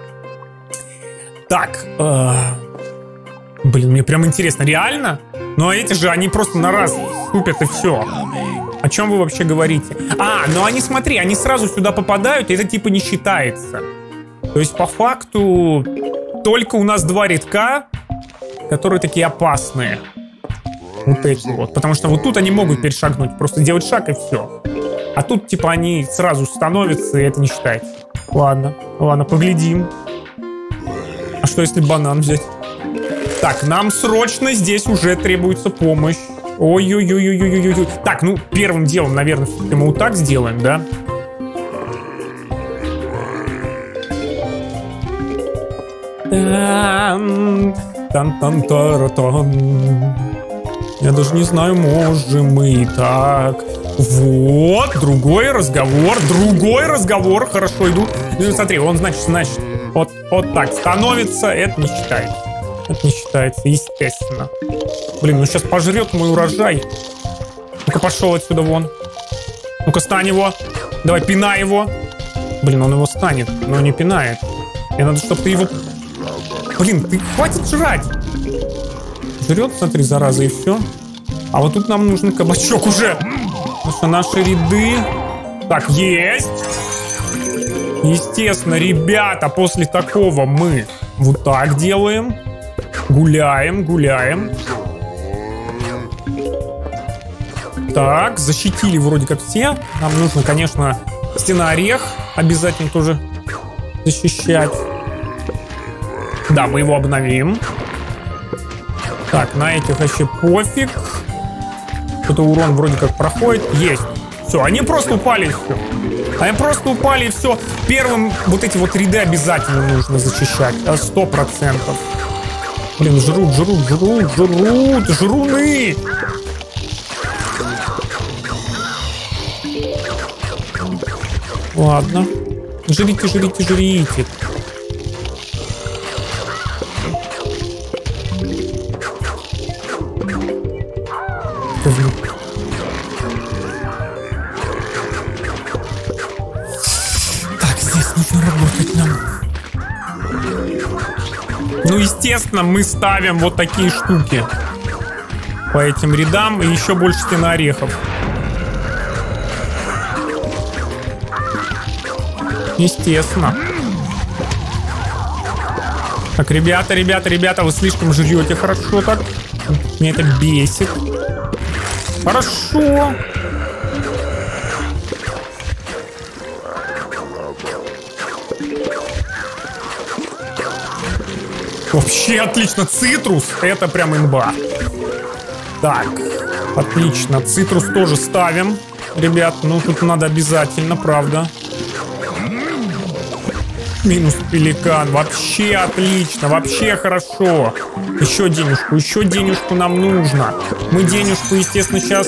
Так, блин, мне прям интересно, реально? Ну, а эти же, они просто на раз вступят и все. О чем вы вообще говорите? А, ну они, смотри, они сразу сюда попадают, и это типа не считается. То есть, по факту, только у нас 2 редка, которые такие опасные. Вот эти вот. Потому что вот тут они могут перешагнуть. Просто делать шаг и все. А тут типа они сразу становятся, и это не считается. Ладно, поглядим. А что если банан взять? Так, нам срочно здесь уже требуется помощь. Ой-ой-ой-ой-ой-ой-ой. Так, ну первым делом, наверное, мы вот так сделаем, да? Тан-тан-тара-тан. Я даже не знаю, можем мы и так. Вот, другой разговор. Хорошо, иду. Ну, смотри, он, значит, вот так становится. Это не считается. Естественно. Блин, ну сейчас пожрет мой урожай. Ну-ка, пошел отсюда вон. Ну-ка, стань его. Давай, пинай его. Блин, он его станет, но не пинает. Мне надо, чтобы ты его... Блин, ты хватит жрать. Жрет, смотри, зараза, и все. А вот тут нам нужен кабачок уже. Потому что наши ряды... Так, есть. Естественно, ребята, после такого мы вот так делаем. Гуляем. Так, защитили вроде как все. Нам нужно, конечно, стена-орех обязательно тоже защищать. Да, мы его обновим. Так, на этих вообще пофиг. Что-то урон вроде как проходит. Есть. Все, они просто упали и все. Первым вот эти вот ряды обязательно нужно защищать. 100%. Блин, жрут. Жруны. Ладно. Жрите. Так, здесь нужно работать нам. Ну, естественно, мы ставим вот такие штуки по этим рядам и еще больше стена орехов. Естественно. Так, ребята, вы слишком жрете хорошо так. Меня это бесит. Хорошо. Вообще отлично. Цитрус. Это прям имба. Так. Отлично. Цитрус тоже ставим. Ребят, ну тут надо обязательно, правда. Минус пеликан. Вообще отлично. Вообще хорошо. Еще денежку нам нужно. Мы денежку, естественно, сейчас...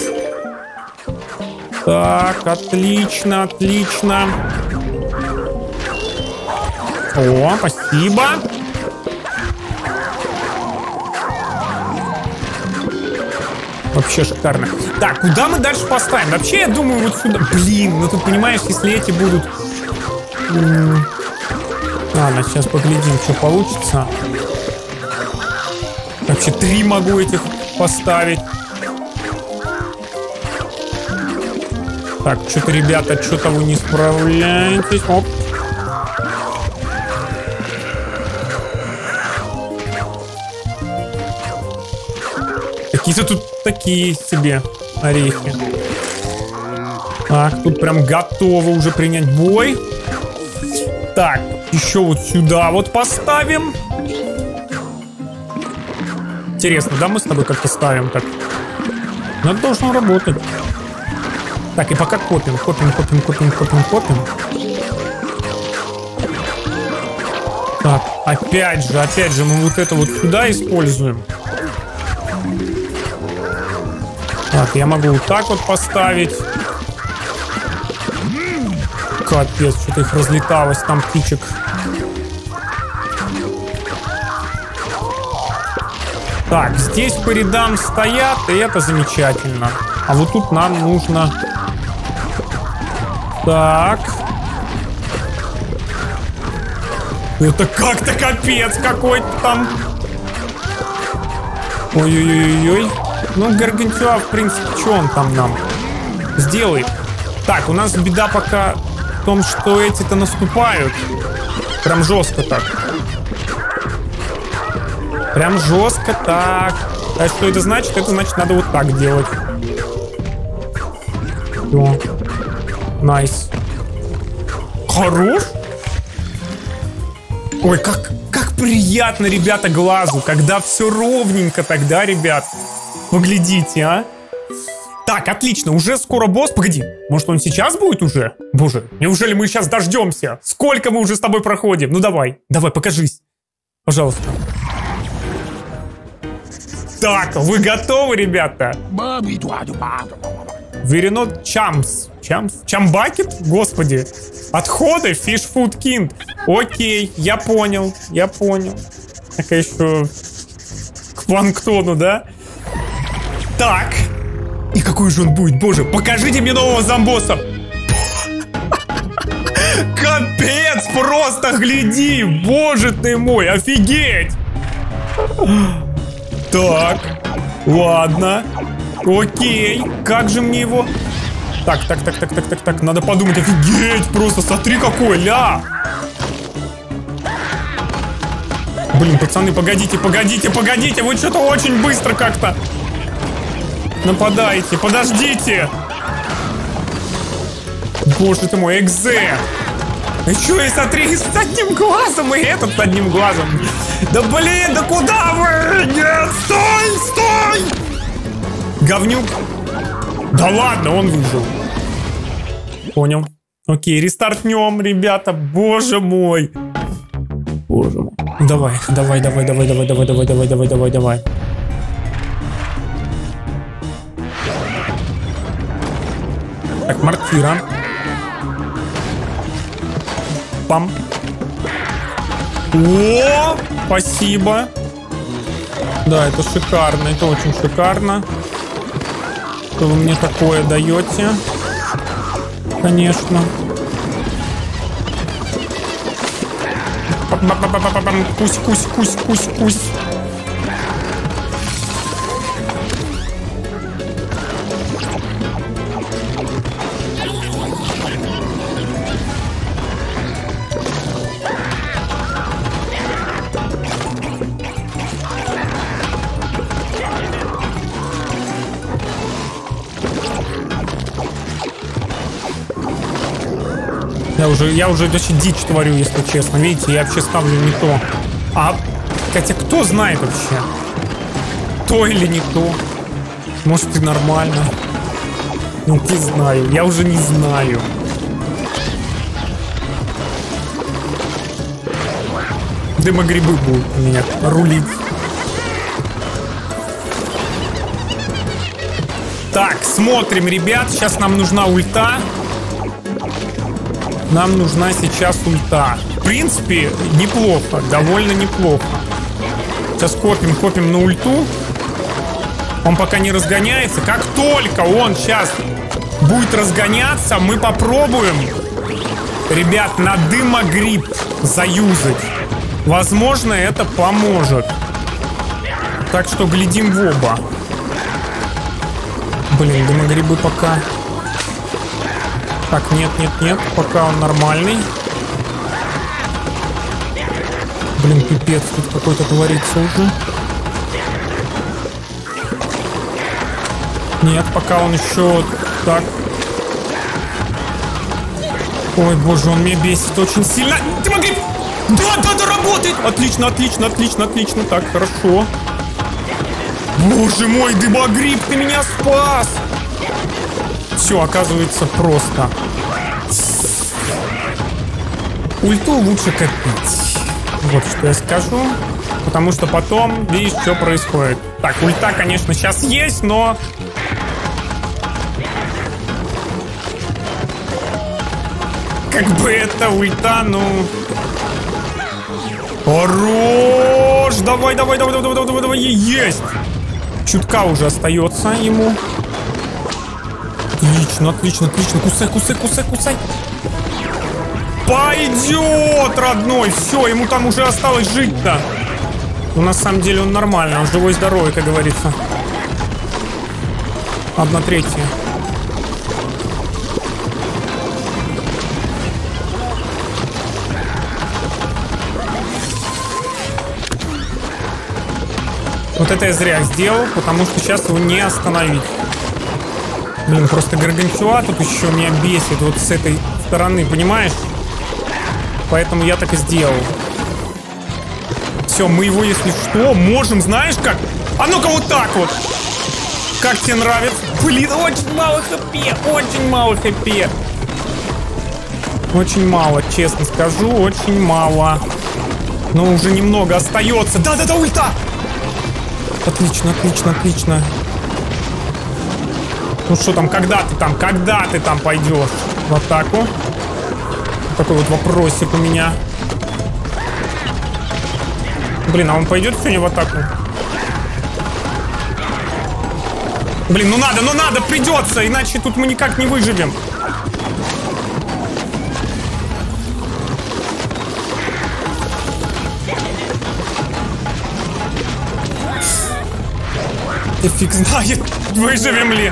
Так, отлично. О, спасибо. Вообще шикарно. Так, куда мы дальше поставим? Вообще, я думаю, вот сюда. Блин, ну тут, понимаешь, если эти будут... Ладно, сейчас поглядим, что получится. Вообще 3 могу этих поставить. Так, что-то, ребята, что-то вы не справляетесь. Оп. Какие-то тут такие себе орехи. Так, тут прям готовы уже принять бой. Так, еще вот сюда вот поставим. Интересно, да, мы с тобой как-то ставим так? Но это должно работать. Так, и пока копим. Так, опять же, мы вот это вот сюда используем. Так, я могу вот так вот поставить. Капец, что-то их разлеталось, там птичек. Так, здесь по рядам стоят, и это замечательно. А вот тут нам нужно... Так. Это как-то капец какой-то там. Ой-ой-ой-ой. Ну, Гаргантюа, в принципе, что он там нам сделает? Так, у нас беда пока в том, что эти-то наступают. Прям жестко так. Прям жестко так. А что это значит? Это значит, надо вот так делать. Все. Найс. Хорош? Ой, как приятно, ребята, глазу, когда все ровненько тогда, ребят. Поглядите, а. Так, отлично, уже скоро босс. Погоди, может он сейчас будет уже? Боже, неужели мы сейчас дождемся? Сколько мы уже с тобой проходим? Ну давай, покажись. Пожалуйста. Так, вы готовы, ребята? Веренот Чамс. Чамбакет? Господи. Отходы? Фишфуд Кинг. Окей, я понял. Такая еще к планктону, да? Так. И какой же он будет? Боже, покажите мне нового зомбосса. Капец, просто гляди. Боже ты мой, офигеть. Так, ладно. Окей, как же мне его... Так, надо подумать, офигеть, просто смотри какой, ля. Блин, пацаны, погодите, вы что-то очень быстро как-то нападаете, подождите. Боже ты мой, экзе. Еще и смотри, с одним глазом, и этот с одним глазом. Да блин, да куда вы? Нет, стой! Говнюк. Да ладно, он выжил. Понял. Окей, рестартнем, ребята. Боже мой. Давай. Так, мортира. Пам. О, спасибо. Да, это шикарно, это очень шикарно. Что вы мне такое даете? Конечно. Кусь, кусь, кусь, кусь, кусь. Я уже даже дичь творю, если честно. Видите, я вообще ставлю не то. Хотя кто знает вообще? То или не то? Может и нормально. Ну, не знаю. Я уже не знаю. Дымогрибы будут у меня рулить. Так, смотрим, ребят. Сейчас нам нужна ульта. Нам нужна сейчас ульта. В принципе, неплохо. Довольно неплохо. Сейчас копим на ульту. Он пока не разгоняется. Как только он сейчас будет разгоняться, мы попробуем, ребят, на дымогриб заюзать. Возможно, это поможет. Так что глядим в оба. Блин, дымогрибы пока... Так, нет, пока он нормальный. Блин, пипец, тут какой-то творится уже. Нет, пока он еще так. Ой, боже, он меня бесит очень сильно. Дымогриб! Да, работает! Отлично. Так, хорошо. Боже мой, дымогриб, ты меня спас! Все, оказывается, просто. Ульту лучше копить. Вот что я скажу. Потому что потом, видишь, что происходит. Так, ульта, конечно, сейчас есть, но... Как бы это ульта, ну... Хорош! Давай, есть! Чутка уже остается ему. Отлично. Кусай. Пойдет, родной. Все, ему там уже осталось жить-то. Но на самом деле он нормально. Он живой-здоровый, как говорится. 1/3. Вот это я зря сделал, потому что сейчас его не остановить. Блин, просто Гаргантюа тут еще меня бесит вот с этой стороны, понимаешь? Поэтому я так и сделал. Все, мы его, если что, можем, знаешь как? А ну-ка вот так вот. Как тебе нравится? Блин, очень мало хп, Очень мало, честно скажу, очень мало. Но уже немного остается. Да, ульта! Отлично. Ну что там, когда ты там пойдешь в атаку? Такой вот вопросик у меня. Блин, а он пойдет сегодня в атаку? Блин, ну надо, придется, иначе тут мы никак не выживем. И фиг знает, выживем ли.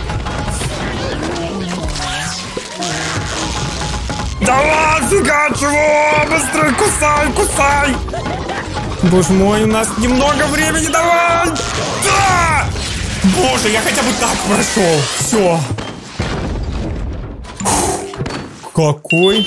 Давай, фигач его! Быстро кусай! Боже мой, у нас немного времени, давай! Да! Боже, я хотя бы так прошел. Все. Какой?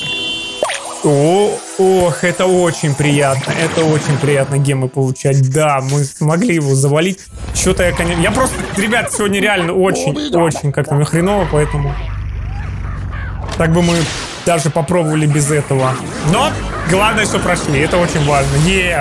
Ох, это очень приятно. Это очень приятно гемы получать. Да, мы смогли его завалить. Что-то я, конечно... Я просто, ребят, сегодня реально очень как-то мне хреново, поэтому... Так бы мы даже попробовали без этого. Но главное, что прошли. Это очень важно.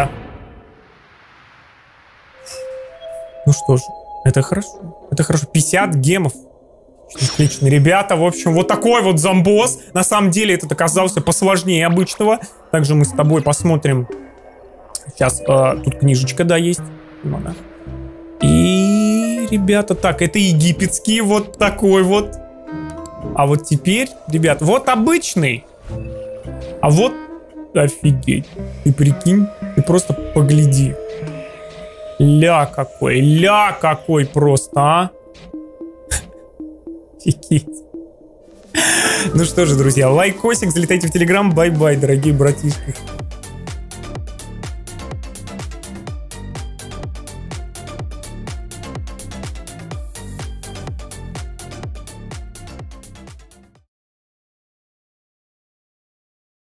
Ну что ж, это хорошо. Это хорошо. 50 гемов. Отлично, ребята. В общем, вот такой вот зомбос. На самом деле, этот оказался посложнее обычного. Также мы с тобой посмотрим. Сейчас тут книжечка, да, есть. И, ребята. Так, это египетский вот такой вот. А вот теперь, ребят, вот обычный. А вот, офигеть. Ты прикинь, ты просто погляди. Ля какой просто, а. Офигеть. Ну что же, друзья, лайкосик, залетайте в Телеграм. Бай-бай, дорогие братишки.